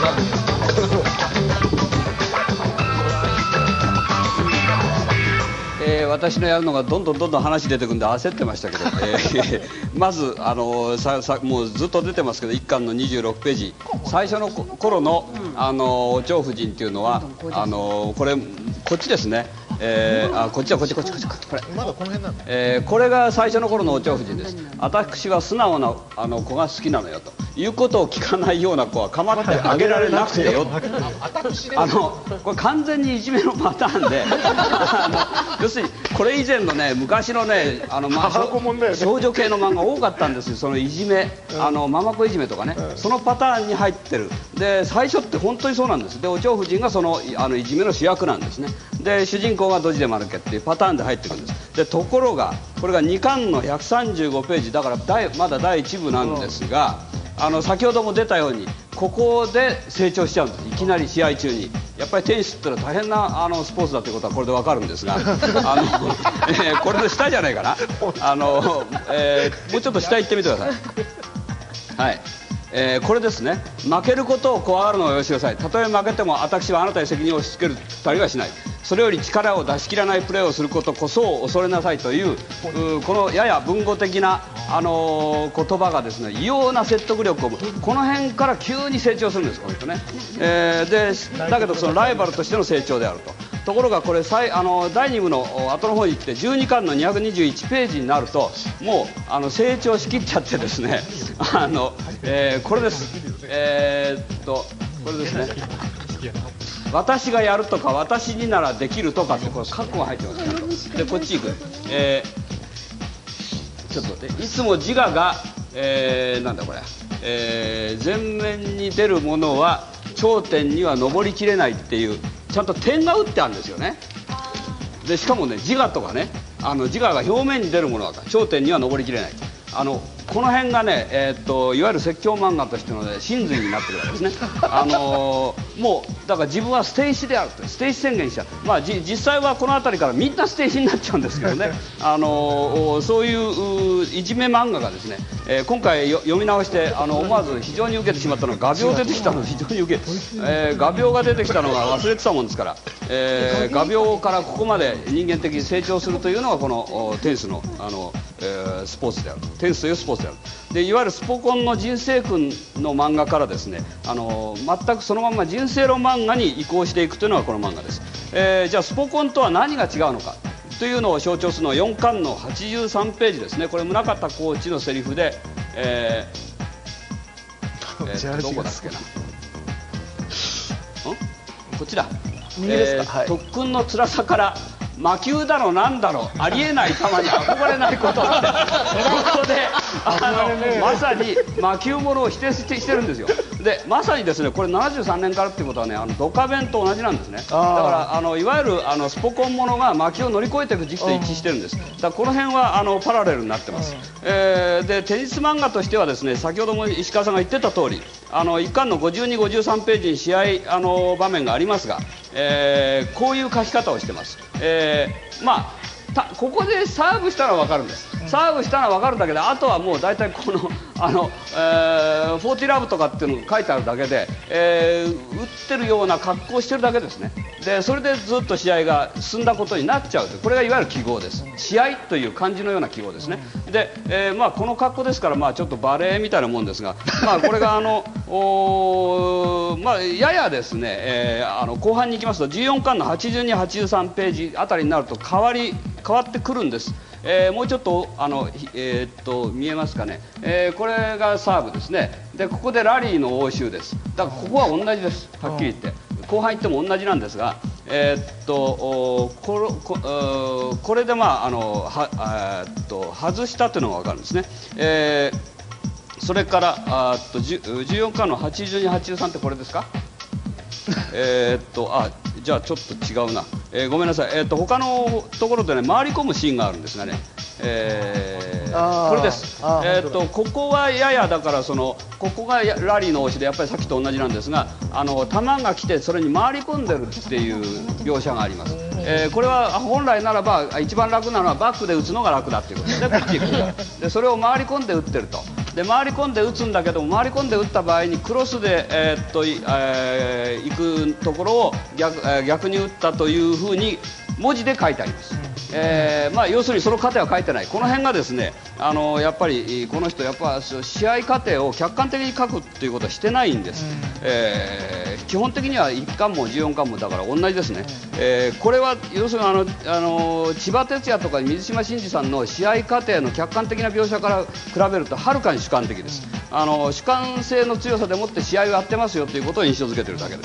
私のやるのがどんどん話出てくるんで焦ってましたけど、まずもうずっと出てますけど1巻の26ページ、最初の頃のお蝶夫人っていうのはこっちですね。こっちこれまだこの辺なんだ。 これが最初の頃のお蝶夫人です。私は素直な子が好きなのよということを聞かないような子は構ってあげられなくてよ。これ完全にいじめのパターンで要するにこれ以前のね、昔のね少女系の漫画多かったんですよ。そのいじめママ子いじめとかね、そのパターンに入ってる。で最初って本当にそうなんです。でお蝶夫人がそのいじめの主役なんですね。で主人公がドジでマルケっていうパターンで入ってくるんです。でところがこれが2巻の135ページだからまだ第1部なんですが、先ほども出たようにここで成長しちゃうんです。いきなり試合中に。やっぱりテニスってのは大変なスポーツだということはこれで分かるんですがこれの下じゃないかな。もうちょっと下行ってみてください。はい、これですね。負けることを怖がるのをよしなさい。たとえ負けても私はあなたに責任を押し付けたりはしない。それより力を出し切らないプレーをすることこそを恐れなさいというこのやや文語的な言葉がですね、異様な説得力をこの辺から急に成長するんですこの人ね。だけどそのライバルとしての成長であると。ところがこれ第2部の後の方に行って12巻の221ページになるともう成長しきっちゃってですね、これです。これですね。 私がやるとか私にならできるとかってこれ括弧が入ってますね。でこっち行く、ちょっと待って、いつも自我が、なんだこれ、前面に出るものは頂点には上りきれないっていうちゃんと点が打ってあるんですよね。でしかもね、自我とかね、自我が表面に出るものは頂点には上りきれない。この辺がね、いわゆる説教漫画としての、ね、真髄になってるわけですね。もうだから自分は捨て石であると捨て石宣言しちゃう、まあ、実際はこの辺りからみんな捨て石になっちゃうんですけどねそういういじめ漫画がですね、今回読み直して思わず非常に受けてしまったのが画鋲出てきたのが非常に受け、画鋲が出てきたのが忘れてたもんですから、画鋲からここまで人間的に成長するというのがこのテニスのスポーツである、テニスというスポーツである。でいわゆるスポコンの人生訓の漫画からですね全くそのまま人生論漫画に移行していくというのがこの漫画です。じゃあスポコンとは何が違うのかというのを象徴するのは4巻の83ページですね。これ宗像コーチのセリフで、どこだっけな、こっちだ、特訓の辛さから魔球だろなんだろありえない球に憧れないことってここでまさに魔球ものを否定してるんですよ。でまさにですねこれ73年からっていうことはねドカベンと同じなんですね。だからいわゆるスポコンものが魔球を乗り越えていく時期と一致してるんです。だからこの辺はパラレルになってます。でテニス漫画としてはですね先ほども石川さんが言ってた通り1巻の52、53ページに試合場面がありますが、こういう書き方をしてます。まあここでサーブしたら分かるんです。サーブしたら分かるんだけどあとはもう大体この40ラブとかっていうのが書いてあるだけで、打ってるような格好をしてるだけですね。でそれでずっと試合が進んだことになっちゃうというこれがいわゆる記号です。試合という漢字のような記号ですね。で、まあ、この格好ですから、まあ、ちょっとバレエみたいなもんですが、まあ、これがまあ、ややですね、後半に行きますと14巻の82、83ページあたりになると変わってくるんです。もうちょっと見えますかね、これがサーブですね。でここでラリーの応酬です。だからここは同じです。はっきり言って後半行っても同じなんですが、これでまあ外したというのが分かるんですね。それから14巻の82、83ってこれですか？じゃあちょっと違うな、ごめんなさい、他のところでね回り込むシーンがあるんですがね、これです。ここはややだからここがラリーの応酬でやっぱりさっきと同じなんですが球が来てそれに回り込んでるっていう描写があります。これは本来ならば一番楽なのはバックで打つのが楽だっていうことでこっち行くでそれを回り込んで打ってると。で回り込んで打つんだけども回り込んで打った場合にクロスで、行くところを逆に打ったというふうに文字で書いてあります。まあ、要するにその過程は書いてない。この辺がですねやっぱりこの人やっぱ試合過程を客観的に書くっていうことはしてないんです。基本的には1巻も14巻もだから同じですね。これは要するに千葉哲也とか水島新司さんの試合過程の客観的な描写から比べるとはるかに主観的です。主観性の強さでもって試合をやってますよということを印象づけているだけです。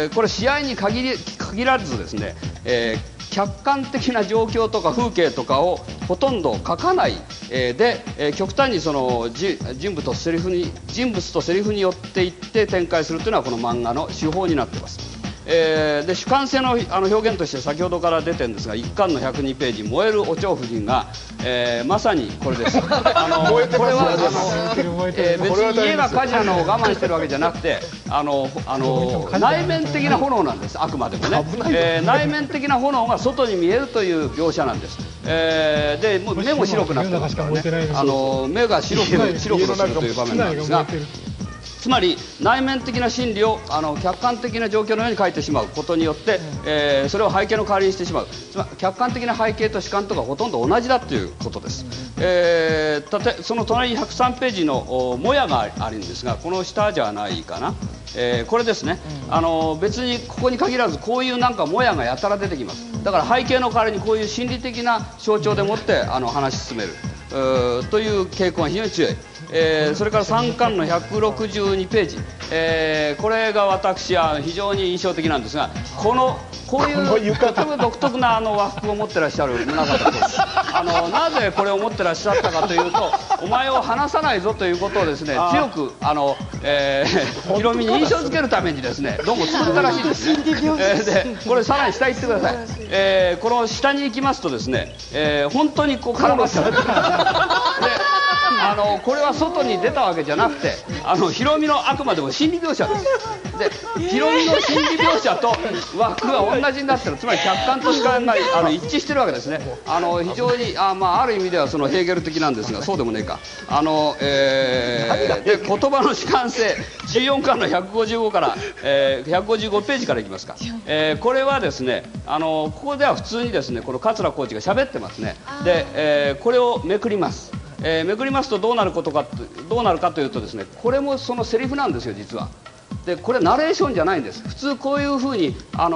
これ試合に限らずですね、客観的な状況とか風景とかをほとんど書かない、で、極端にその人物とセリフによっていって展開するというのはこの漫画の手法になっています。で主観性の表現として先ほどから出てるんですが1巻の102ページ「燃えるお蝶夫人が」まさにこれです。これは別に家が火事なのを我慢してるわけじゃなくて内面的な炎なんです。あくまでもね、内面的な炎が外に見えるという描写なんです。で目も白くなってますからね目が白くするという場面なんですがつまり内面的な心理を客観的な状況のように書いてしまうことによって、それを背景の代わりにしてしまう。つまり客観的な背景と主観とかほとんど同じだということです。その隣に103ページのもやがあるんですがこの下じゃないかな、これですね。別にここに限らずこういうなんかもやがやたら出てきます。だから背景の代わりにこういう心理的な象徴でもって話し進めるという傾向が非常に強い。それから3巻の162ページ、 これが私は非常に印象的なんですが、こういう独特な和服を持ってらっしゃる宗像投手、なぜこれを持ってらっしゃったかというと、お前を離さないぞということをですね、強くヒロミに印象づけるためにですね、どうも作ったらしいんですね。でこれさらに下行ってください。この下に行きますとですね、本当にこう絡まっちゃってでこれは外に出たわけじゃなくて、ヒロミのあくまでも心理描写です。でヒロミの心理描写と和服が同じになってる、つまり客観と主観が一致してるわけですね。非常にある意味ではそのヘーゲル的なんですが、そうでもねえか。で言葉の主観性、14巻の155から、155ページからいきますか。これはですね、ここでは普通にですね、この桂コーチが喋ってますね。で、これをめくります。めくりますとどうなるかというとですね、これもそのセリフなんですよ、実は。でこれナレーションじゃないんです。普通こういうふうに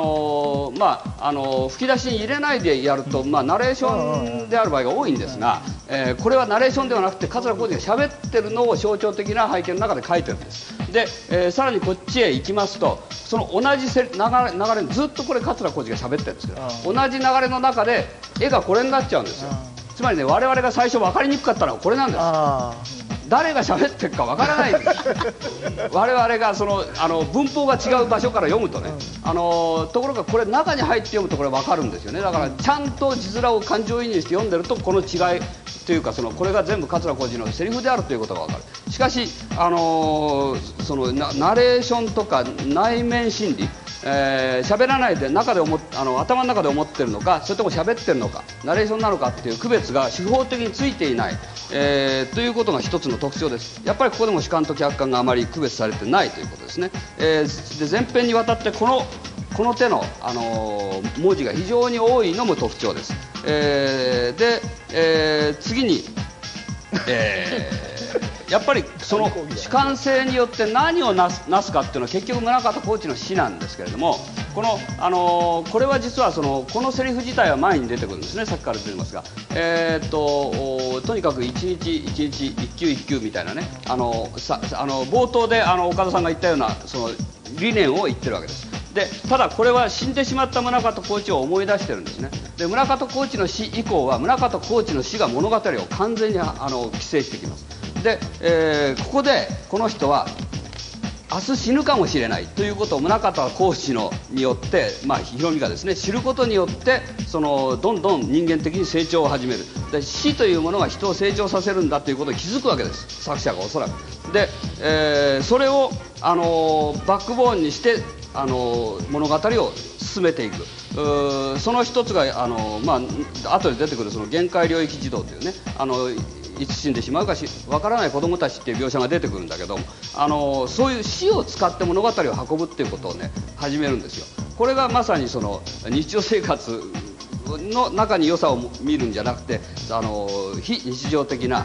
吹き出しに入れないでやると、ナレーションである場合が多いんですが、これはナレーションではなくて桂浩二が喋ってるのを象徴的な背景の中で書いてるんです。で、さらにこっちへ行きますと、その同じ流れずっとこれ桂浩二が喋ってるんですけど、同じ流れの中で絵がこれになっちゃうんですよ。つまりね、我々が最初分かりにくかったのはこれなんです。誰が喋ってるか分からないんです。我々が文法が違う場所から読むとね、ところがこれ中に入って読むとこれ分かるんですよね。だからちゃんと字面を感情移入して読んでると、この違いというか、これが全部桂浩二のセリフであるということが分かる。しかしナレーションとか内面心理、喋らないで頭の中で思ってるのか、それとも喋ってるのか、ナレーションなのかっていう区別が手法的についていない、ということが一つの特徴です。やっぱりここでも主観と客観があまり区別されてないということですね。で前編にわたってこの手の、文字が非常に多いのも特徴です。次に、やっぱりその主観性によって何をなすかっていうのは結局宗像コーチの詩なんですけれども、これは実はこのセリフ自体は前に出てくるんですね。さっきから出てますが、とにかく一日一日一球一球みたいなね、冒頭で岡田さんが言ったようなその理念を言ってるわけです。でただこれは死んでしまった宗像コーチを思い出してるんですね。で宗像コーチの死以降は宗像コーチの死が物語を完全に規制してきます。で、ここでこの人は明日死ぬかもしれないということを宗像コーチによって、ヒロミがですね知ることによって、どんどん人間的に成長を始める。で死というものが人を成長させるんだということに気づくわけです、作者がおそらく。で、それをバックボーンにして物語を進めていく。その一つが後で出てくるその限界領域児童というね、いつ死んでしまうかわからない子どもたちっていう描写が出てくるんだけど、そういう死を使って物語を運ぶっていうことをね始めるんですよ。これがまさにその日常生活の中に良さを見るんじゃなくて、非日常的な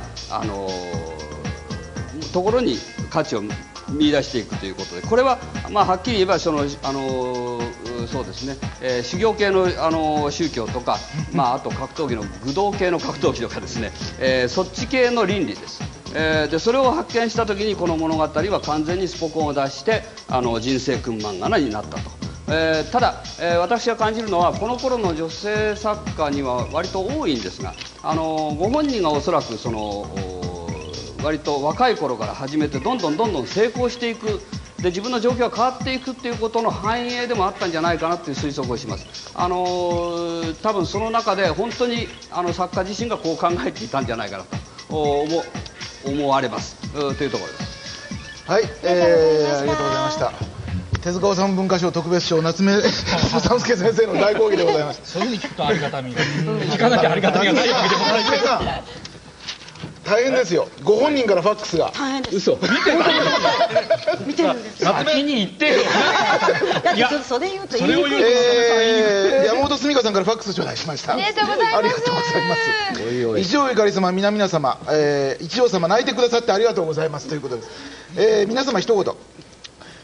ところに価値を見出していくということで、これははっきり言えばそうですね、修行系の宗教とか、あと格闘技の武道系の格闘技とかですね、そっち系の倫理です。でそれを発見した時にこの物語は完全にスポコンを出して人生訓漫画になったと。ただ、私が感じるのはこの頃の女性作家には割と多いんですが、ご本人がおそらく割と若い頃から始めてどんどん成功していく。で自分の状況が変わっていくっていうことの反映でもあったんじゃないかなという推測をします。多分その中で本当に作家自身がこう考えていたんじゃないかなと思われますというところです。 はい、ありがとうございました。手塚治虫文化賞特別賞夏目三助先生の大講義でございます。 そういうふうに聞くとありがたみ聞かなきゃありがたみがないわけでもない。 大変ですよ。ご本人からファックスが。 大変です。 嘘。 見てるんです。 先に言ってよ。 いや、それ言うと言いにくい。 山本澄香さんからファックス頂戴しました。 ありがとうございます。 ありがとうございます。一条ゆかり様、皆々様、一条様泣いてくださってありがとうございますということです。皆様一言。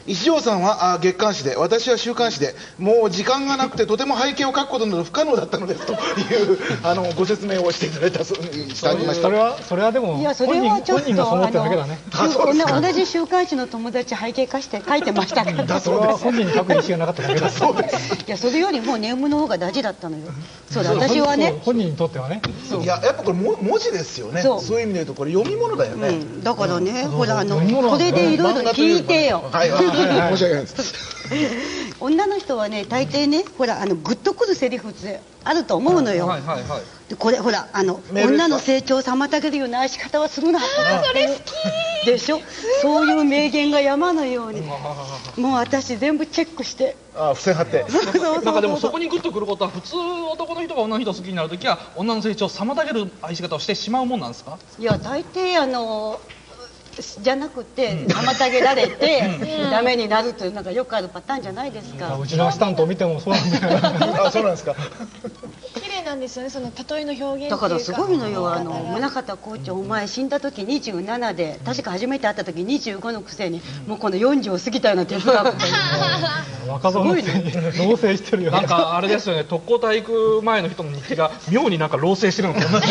石条さんは月刊誌で、私は週刊誌で、もう時間がなくてとても背景を書くことなど不可能だったのですというご説明をしていただいたそうにしてありました。 それはでもいや、それはちょっと同じ週刊誌の友達背景化して書いてましたから。 それは本人に書く意思がなかっただけだそうです。 いや、それよりもネームの方が大事だったのよ。そうだ、私はね、 本人にとってはね。 いや、やっぱこれ文字ですよね。そういう意味で言うとこれ読み物だよね。 だからね、ほらこれでいろいろ聞いてよ。 申し訳ないです。 女の人はね、大抵ね、ほらグッとくるセリフってあると思うのよ。これほら女の成長を妨げるような愛し方はするなとか、それ好きでしょ。そういう名言が山のように、もう私全部チェックして。 付箋貼って。 なんかでもそこにグッとくることは、普通男の人が女の人を好きになるときは女の成長を妨げる愛し方をしてしまうもんなんですか？ いや、大抵じゃなくて妨げられてダメになるというのがよくあるパターンじゃないですか。 うちのアシスタントを見てもそうなんだよ。 そうなんですか。 綺麗なんですよね、その例えの表現。 だからすごいのよ。宗像校長、お前死んだ時27で、確か初めて会った時25のくせに、もうこの40を過ぎたような哲学。 若造のくせに老成してるよ。 なんかあれですよね、特攻隊行く前の人の日記が妙になんか老成してるのかな。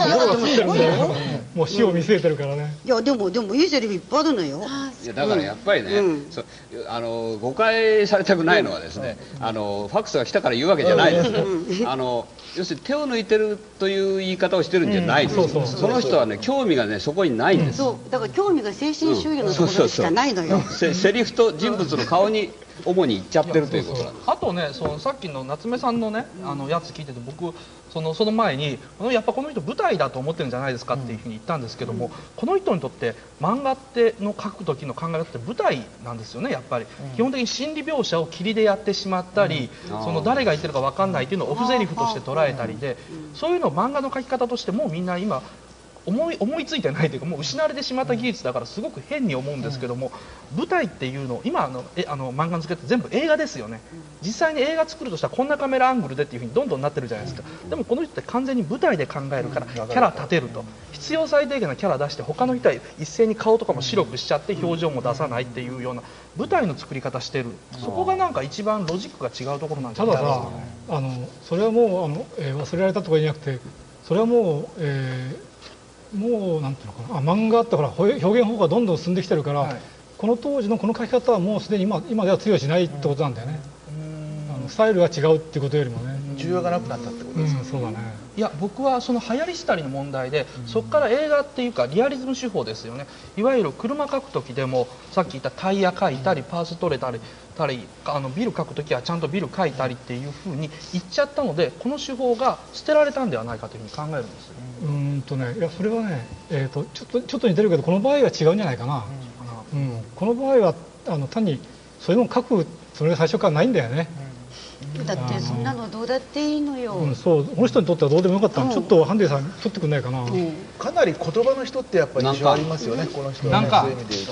もう死を見据えてるからね。 いや、でもいいセリフいっぱいあるのよ。 いや、だからやっぱりね、誤解されたくないのはですね、ファックスが来たから言うわけじゃないですよ。要するに手を抜いてるという言い方をしてるんじゃないです。その人はね、興味がね、そこにないんです。 そう、だから興味が精神修養のところしかないのよ。 セリフと人物の顔に主にいっちゃってるということなんです。 あとね、さっきの夏目さんのね、やつ聞いてて、僕その前にやっぱこの人舞台だと思ってるんじゃないですかっていうふうに言ったんですけども、この人にとって漫画っての書く時の考え方って舞台なんですよね。やっぱり基本的に心理描写を霧でやってしまったり、誰が言ってるか分かんないっていうのをオフゼリフとして捉えたりで、そういうのを漫画の書き方としてもうみんな今思いついてないというか、もう失われてしまった技術だからすごく変に思うんですけども、舞台っていうのを今漫画の付けって全部映画ですよね。実際に映画作るとしたらこんなカメラアングルでっていうふうにどんどんなってるじゃないですか。でもこの人って完全に舞台で考えるから、キャラ立てると必要最低限のキャラ出して、他の人は一斉に顔とかも白くしちゃって表情も出さないっていうような舞台の作り方してる。そこがなんか一番ロジックが違うところなんじゃないですか。 たださ、それはもう忘れられたとかじゃなくて、それはもうなんていうのかな、漫画ってほら表現方法がどんどん進んできてるから、この当時のこの書き方はもうすでに今では通用しないってことなんだよね。スタイルが違うっていうことよりもね、 需要がなくなったってことですか。 そうだね。 いや、僕はその流行り廃りの問題で、そこから映画っていうかリアリズム手法ですよね。いわゆる車描く時でもさっき言ったタイヤ描いたりパーツ取れたりビル描く時はちゃんとビル描いたりっていうふうに言っちゃったので、この手法が捨てられたんではないかというふうに考えるんですよ。 いや、それはね、ちょっと似てるけど、この場合は違うんじゃないかな。この場合は単にそういうのを書くそれが最初からないんだよね。 だってそんなのどうだっていいのよ。 そう、この人にとってはどうでもよかったの。ちょっとハンディさん取ってくんないかな。 かなり言葉の人ってやっぱり印象ありますよね、この人は。 なんか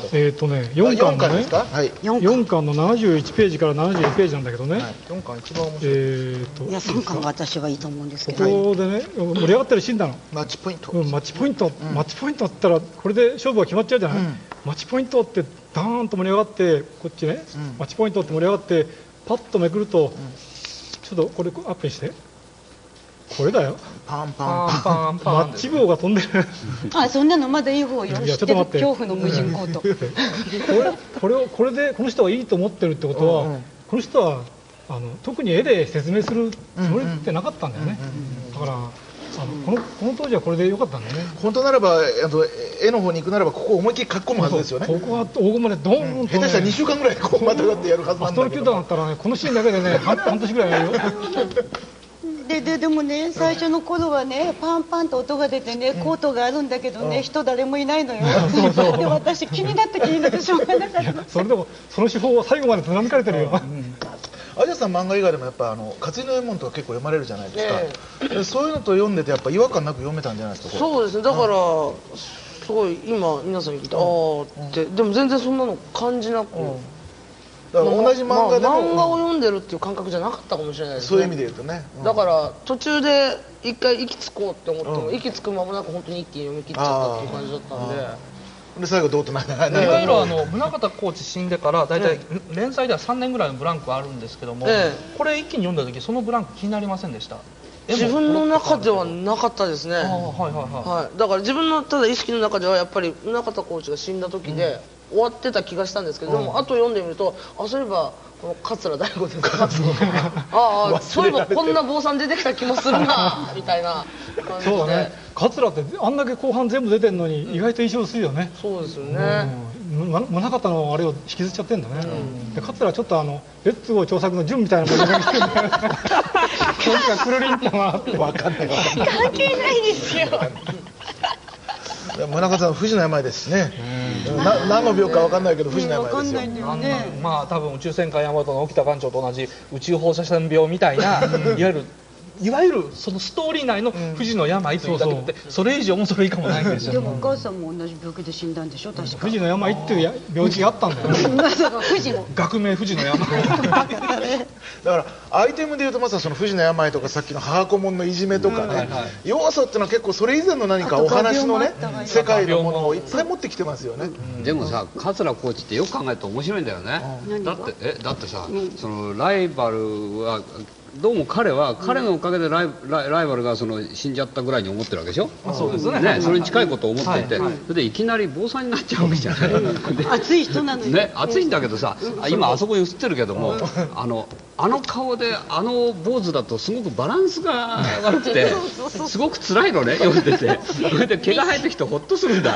4巻の71ページから72ページなんだけどね。 4巻一番面白い。 いや、3巻が私はいいと思うんですけど。 ここでね、盛り上がったりシーンなの。 マッチポイント。 マッチポイントって言ったらこれで勝負が決まっちゃうじゃない。マッチポイントってダーンと盛り上がって、こっちね、マッチポイントって盛り上がってパッとめくると、ちょっとこれアップにして、これだよ。 パンパンパンパン。マッチ棒が飛んでる。 そんなのまだいい方よ。知ってる恐怖の無人島と。 これでこの人はいいと思ってるってことは、この人は特に絵で説明するつもりってなかったんだよね。だからこの当時はこれで良かったんだよね。 本当ならば絵の方に行くならばここ思いっきり書き込むはずですよね。 ここは黄金までドーンと、 下手したら2週間ぐらいこうまたがってやるはずなんだけど。 アストロキューターだったらね、このシーンだけでね半年ぐらいやるよ。 でもね、最初の頃はね、パンパンと音が出てね、コートがあるんだけどね、人誰もいないのよ。で、私気になってしょうがなかった。 それでもその手法は最後まで貫かれてるよ。 有田さん、漫画以外でもやっぱ勝井の右衛門とか結構読まれるじゃないですか。そういうのと読んでてやっぱ違和感なく読めたんじゃないですか。 そうですね。だからすごい今皆さんに聞いて、ああって、でも全然そんなの感じなく。 だから同じ漫画でも漫画を読んでるっていう感覚じゃなかったかもしれないですね。 そういう意味で言うとね。 だから途中で一回息つこうって思っても、息つく間もなく本当に一気に読み切っちゃったっていう感じだったんで、 で最後どうとないいわゆる宗像コーチ死んでから大体連載では3年ぐらいのブランクあるんですけども、これ一気に読んだ時そのブランク気になりませんでした？ 自分の中ではなかったですね。だから自分のただ意識の中ではやっぱり宗像コーチが死んだ時で終わってた気がしたんですけど、でも後読んでみると、そういえばこの桂大吾ですか、そういえばこんな坊さん出てきた気もするなみたいな感じで。 そうだね、桂ってあんだけ後半全部出てんのに意外と印象薄いよね。 そうですよね。 宗像のあれを引きずっちゃってんだね。で桂はちょっとレッツゴー調作の順みたいなものがしてるんだよ。こっちがくるりんって回って分かんない。 関係ないですよ。 宗像さん不治の病ですしね。何の病か分かんないけど不治の病ですよ。 まあ多分宇宙戦艦ヤマトの沖田艦長と同じ宇宙放射線病みたいな、いわゆるそのストーリー内の不治の病というだけで、それ以上もそれ以下もないんですよ。 でもお母さんも同じ病気で死んだんでしょ、確か。 不治の病っていう病気があったんだよね。 学名不治の病。 だからアイテムでいうとまさにその不治の病とかさっきの母子門のいじめとかね、要素っていうのは結構それ以前の何かお話のね世界のものをいっぱい持ってきてますよね。 でもさ、桂コーチってよく考えると面白いんだよね。だってさ、そのライバルはどうも彼のおかげでライバルが死んじゃったぐらいに思ってるわけでしょ。 そうですね。 それに近いことを思っていて、それでいきなり坊さんになっちゃうわけじゃない。 熱い人なのにね、熱いんだけどさ、今あそこに映ってるけども、あの顔で坊主だとすごくバランスが悪くてすごく辛いのね、読んでて。それで毛が生えてきてホッとするんだ。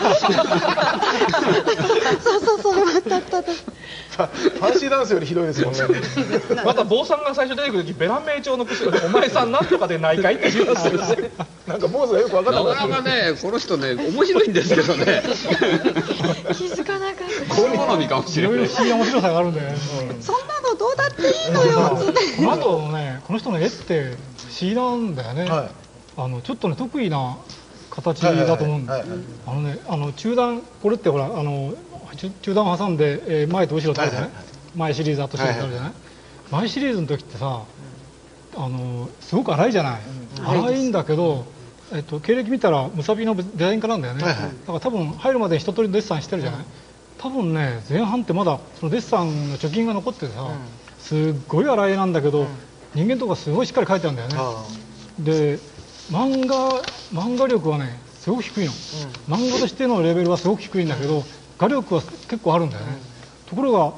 それはたったファンシーダンスよりひどいですもんね。 また坊さんが最初出てくる時ベラン名調の口で「お前さんなんとかでないかい?」って言いますよね。 なんか坊主がよく分かんなかなかね、この人ね面白いんですけどね。 気づかなかった。 好みかもしれない。 不思議な面白さがあるんだよね。 そんなのどうだっていいのよ。 この後ね、この人の絵って不思議なんだよね。ちょっとね得意な形だと思うんだ。中段、これってほら中段を挟んで前と後ろってあるじゃない。前シリーズ後シリーズあるじゃない。前シリーズの時ってさ、すごく荒いじゃない。荒いんだけど、経歴見たらムサビのデザイン家なんだよね。だから多分入るまで一通りのデッサンしてるじゃない。多分ね、前半ってまだそのデッサンの貯金が残っててさ、すっごい荒い絵なんだけど、人間とかすごいしっかり描いてあるんだよね。で漫画力はねすごく低いの。漫画としてのレベルはすごく低いんだけど、画力は結構あるんだよね。ところが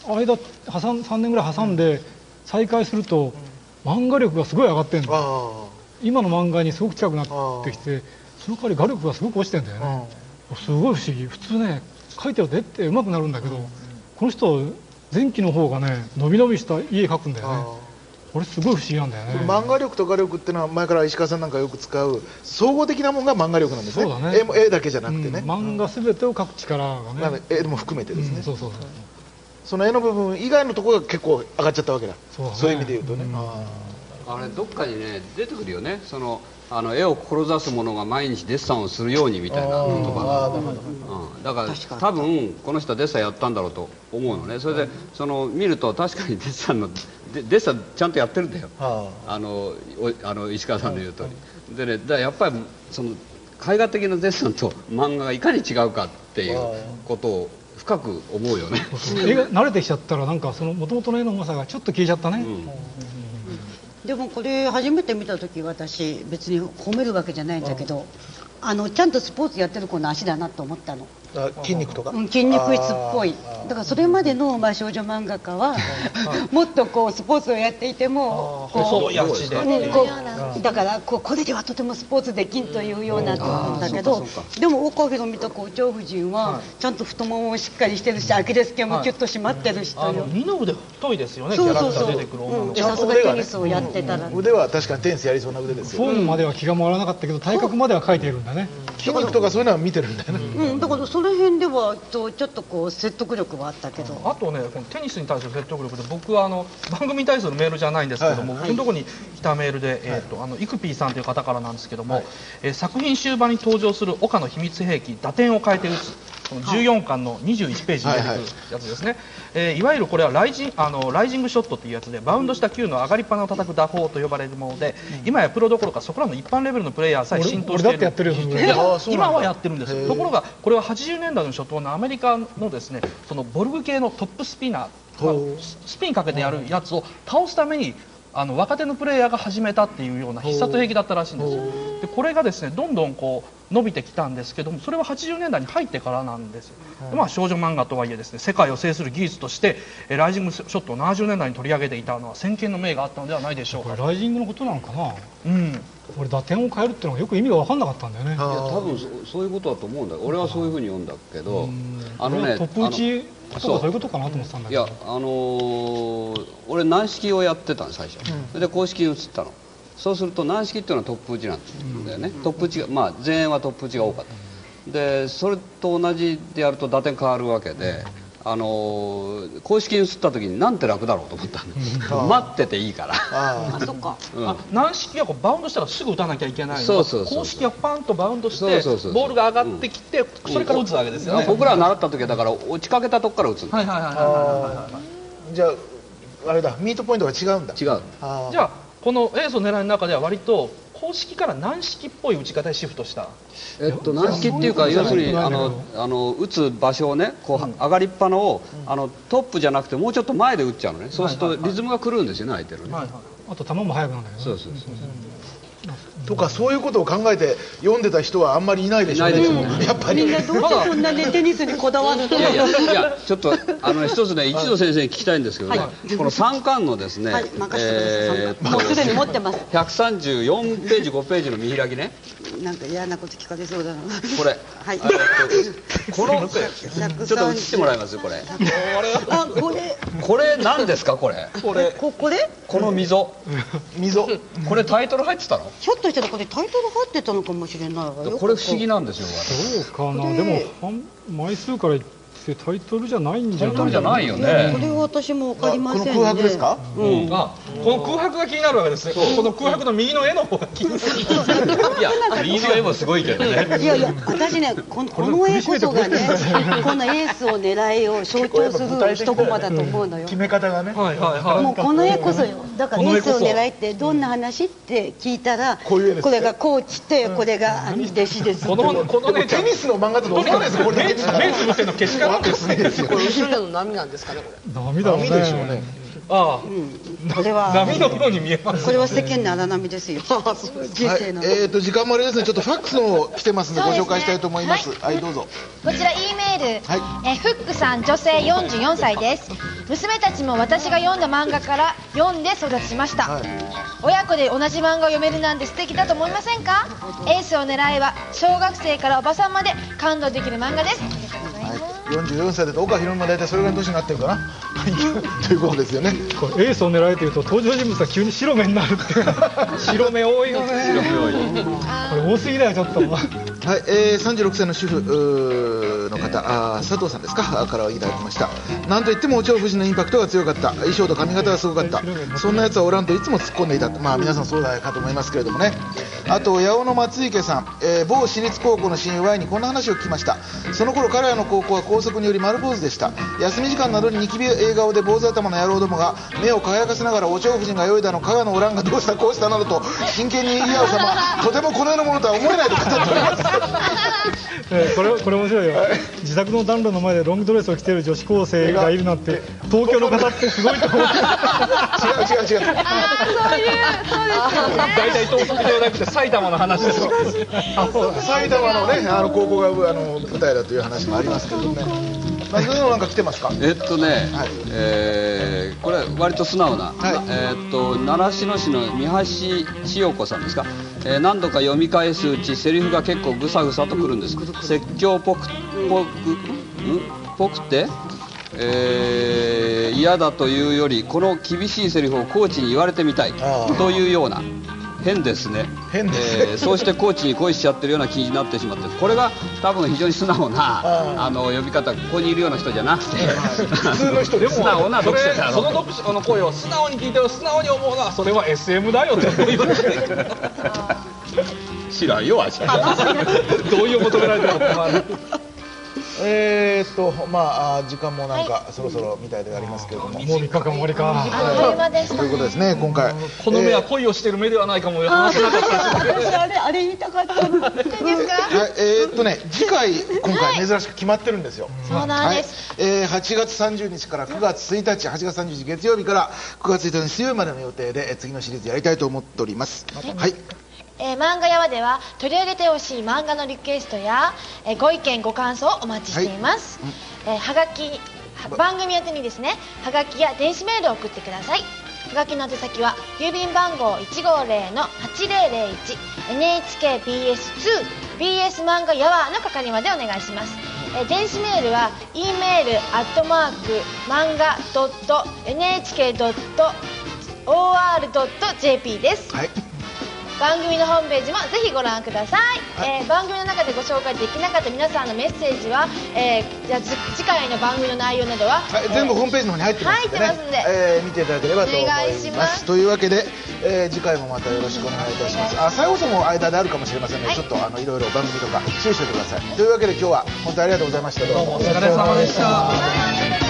3年ぐらい挟んで再開すると漫画力がすごい上がってるの。今の漫画にすごく近くなってきて、その代わり画力がすごく落ちてるんだよね。すごい不思議。普通ね描いてると絵って上手くなるんだけど、この人前期の方がね伸び伸びしたいい絵描くんだよね。これすごい不思議なんだよね。 漫画力と画力っていうのは前から石川さんなんかよく使う総合的なものが漫画力なんですね。 そうだね。 絵だけじゃなくてね。 漫画すべてを描く力がね。 絵も含めてですね。その絵の部分以外のところが結構上がっちゃったわけだ。そういう意味で言うとね。 あれどっかにね出てくるよね。絵を志す者が毎日デッサンをするようにみたいな言葉が。だから多分この人はデッサンやったんだろうと思うのね。それで見ると確かにデッサンちゃんとやってるんだよ。石川さんの言う通り。でね、やっぱり絵画的なデッサンと漫画がいかに違うかっていうことを深く思うよね。 絵が慣れてきちゃったらなんかもともとの絵のうまさがちょっと消えちゃったね。 でもこれ初めて見た時私別に褒めるわけじゃないんだけど、ちゃんとスポーツやってる子の足だなと思ったの。 筋肉とか、 筋肉質っぽい。だからそれまでの少女漫画家はもっとスポーツをやっていても細い足でだからこれではとてもスポーツできんというようなと思うんだけど、でも岡部の見たお蝶夫人はちゃんと太もももしっかりしてるし、アキレス腱もキュッと締まってるしという。 二の腕太いですよね。キャラクター出てくる女の子。 さすがテニスをやってたら。 腕は確かにテニスやりそうな腕ですよ。 フォームまでは気が回らなかったけど体格までは描いているんだね。 筋肉とかそういうのは見てるんだよね。 だからその辺ではちょっと説得力はあったけど。 あとね、このテニスに対する説得力で、僕は番組に対するメールじゃないんですけども、僕のところに来たメールで、イクピーさんという方からなんですけども、作品終盤に登場する岡の秘密兵器打点を変えて打つこの14巻の21ページに出てくるやつですね。いわゆるこれはライジングショットっていうやつで、バウンドした球の上がりっぱなを叩く打法と呼ばれるもので、今やプロどころかそこらの一般レベルのプレイヤーさえ浸透している。今はやってるんです。ところがこれは80年代の初頭のアメリカのですね、そのボルグ系のトップスピナー、スピンかけてやるやつを倒すために若手のプレイヤーが始めたっていうような必殺兵器だったらしいんです。でこれがですねどんどんこう伸びてきたんですけども、それは80年代に入ってからなんですよ。で少女漫画とはいえですね、世界を制する技術としてライジングショットを70年代に取り上げていたのは先見の明があったのではないでしょうか。 ライジングのことなのかな。俺打点を変えるっていうのがよく意味が分かんなかったんだよね。いや多分そういうことだと思うんだ。俺はそういうふうに読んだけど、 トップ打ちとかそういうことかなと思ってたんだけど。 いや俺軟式をやってたの最初。それで公式に移ったの。そうすると軟式っていうのはトップ打ちなんだよね。トップ打ちが前衛はトップ打ちが多かった。でそれと同じでやると打点変わるわけで。公式に移った時になんて楽だろうと思ったんで、待ってていいから。 あ、そっか。 軟式はこうバウンドしたらすぐ打たなきゃいけないので、公式はパンとバウンドしてボールが上がってきて、それから打つわけですよね。 僕ら習った時はだから落ちかけたとこから打つの。 じゃああれだ、ミートポイントが違うんだ。 違う。 じゃあこのエースを狙いの中では割と公式から軟式っぽい打ち方にシフトした。 軟式っていうか、要するに打つ場所をね、こう上がりっぱなをトップじゃなくてもうちょっと前で打っちゃうのね。そうするとリズムが狂うんですよね、相手のね。 あと球も速くなるんだよね。 そうそうそう。 とかそういうことを考えて読んでた人はあんまりいないでしょうね。やっぱりみんなどうしてそんなねテニスにこだわるの。 いやちょっっと一つね、一度先生に聞きたいんですけどね、この3巻のですね、 もうすでに持ってます。 134ページ5ページの見開きね。 なんか嫌なこと聞かれそうだな。 これ、はい、このちょっと映してもらいますこれ。 あ、 これ何ですかこれ。この溝。これタイトル入ってたの？ ひょっとしたらこれタイトル入ってたのかもしれないわよ。 これ不思議なんですよ。 そうかな。でも枚数からタイトルじゃないんじゃない？ タイトルじゃないよね。 これは私も分かりませんね。 この空白ですか？ この空白が気になるわけですね。この空白の右の絵の方が気になる。 いや、右の絵もすごいけどね。 いやいや、私ね、この絵こそがね、このエースを狙いを象徴する一コマだと思うのよ。 決め方がね。 もうこの絵こそよ。だからエースを狙いってどんな話って聞いたら、これがコーチでこれが弟子です。 このね、 テニスの漫画と同じです。これ目つぶっての消し方ですね。 これ後ろの波なんですかね、これ。 波だでしょうね。 ああ、これは波のように見えます。 これは世間の荒波ですよ。人生の。 時間もあれですね。ちょっとファックスも来てますのでご紹介したいと思います。はい、どうぞ。 こちら E メール、フックさん、女性44歳です。娘たちも私が読んだ漫画から読んで育ちました。親子で同じ漫画を読めるなんて素敵だと思いませんか？エースを狙えば小学生からおばさんまで感動できる漫画です。 44歳だと岡ひろみも大体それぐらいの年になってるかなということですよね。 これエースを狙えというと登場人物が急に白目になるって白目多いよね。これ多すぎだよちょっと。 はい、36歳の主婦の方、佐藤さんですかからいただきました。なんといってもお蝶夫人のインパクトが強かった。衣装と髪型がすごかった。そんなやつはおらんといつも突っ込んでいた。まあ皆さんそうだかと思いますけれどもね。あと八尾の松池さん、某私立高校の親友 Y にこんな話を聞きました。その頃彼らの高校は校則により丸坊主でした。休み時間などにニキビ映画で坊主頭の野郎どもが目を輝かせながらお蝶夫人が泳いだの加賀のおらんがどうしたこうしたなどと真剣に言い合う様、とてもこの世のものとは思えないと語っております。 これ面白いよ。自宅の暖炉の前でロングドレスを着ている女子高生がいるなんて東京の方ってすごいと思う。違う。 そうですよね。 大体東北ではなくて埼玉の話です。 埼玉のね高校が舞台だという話もありますけどね。そういうのなんか来てますか？これ割と素直な、習志野市の三橋千代子さんですか。何度か読み返すうちセリフが結構ぐさぐさとくるんです。説教っぽくて嫌だというよりこの厳しいセリフをコーチに言われてみたいというような。変ですね。そうしてコーチに恋しちゃってるような気になってしまって、これが多分非常に素直な呼び方。ここにいるような人じゃなくて普通の人でも素直な読者だろ。 その読者の声を素直に聞いて素直に思うのはそれは SM だよって思います。 知らんよわし。 どういう求められてるのか。 まあ時間もなんかそろそろみたいでありますけれども、 もう3日間終わりか。 あっという間でした。 ということですね、今回。 この目は恋をしている目ではないかも話せなかったですね。 あれ言いたかったの。 いいですか？ 次回今回珍しく決まってるんですよ。 そうなんです。 8月30日から9月1日、8月30日月曜日から9月1日水曜日までの予定で次のシリーズやりたいと思っております。はい。 漫画やわでは取り上げてほしい漫画のリクエストやご意見ご感想をお待ちしています。はがき番組宛てにですね、はがきや電子メールを送ってください。はがきの宛先は郵便番号 150-8001 NHKBS2 BS 漫画やわの係までお願いします。電子メールは e メール漫画.nhk.or.jp です。番組のホームページもぜひご覧ください。番組の中でご紹介できなかった皆さんのメッセージは、じゃあ次回の番組の内容などは、 全部ホームページの方に入ってますのでね、見ていただければと思います。というわけで、次回もまたよろしくお願いいたします。再放送も間であるかもしれませんので、ちょっといろいろ番組とか注意しておいてください。というわけで今日は本当にありがとうございました。 どうもお疲れ様でした。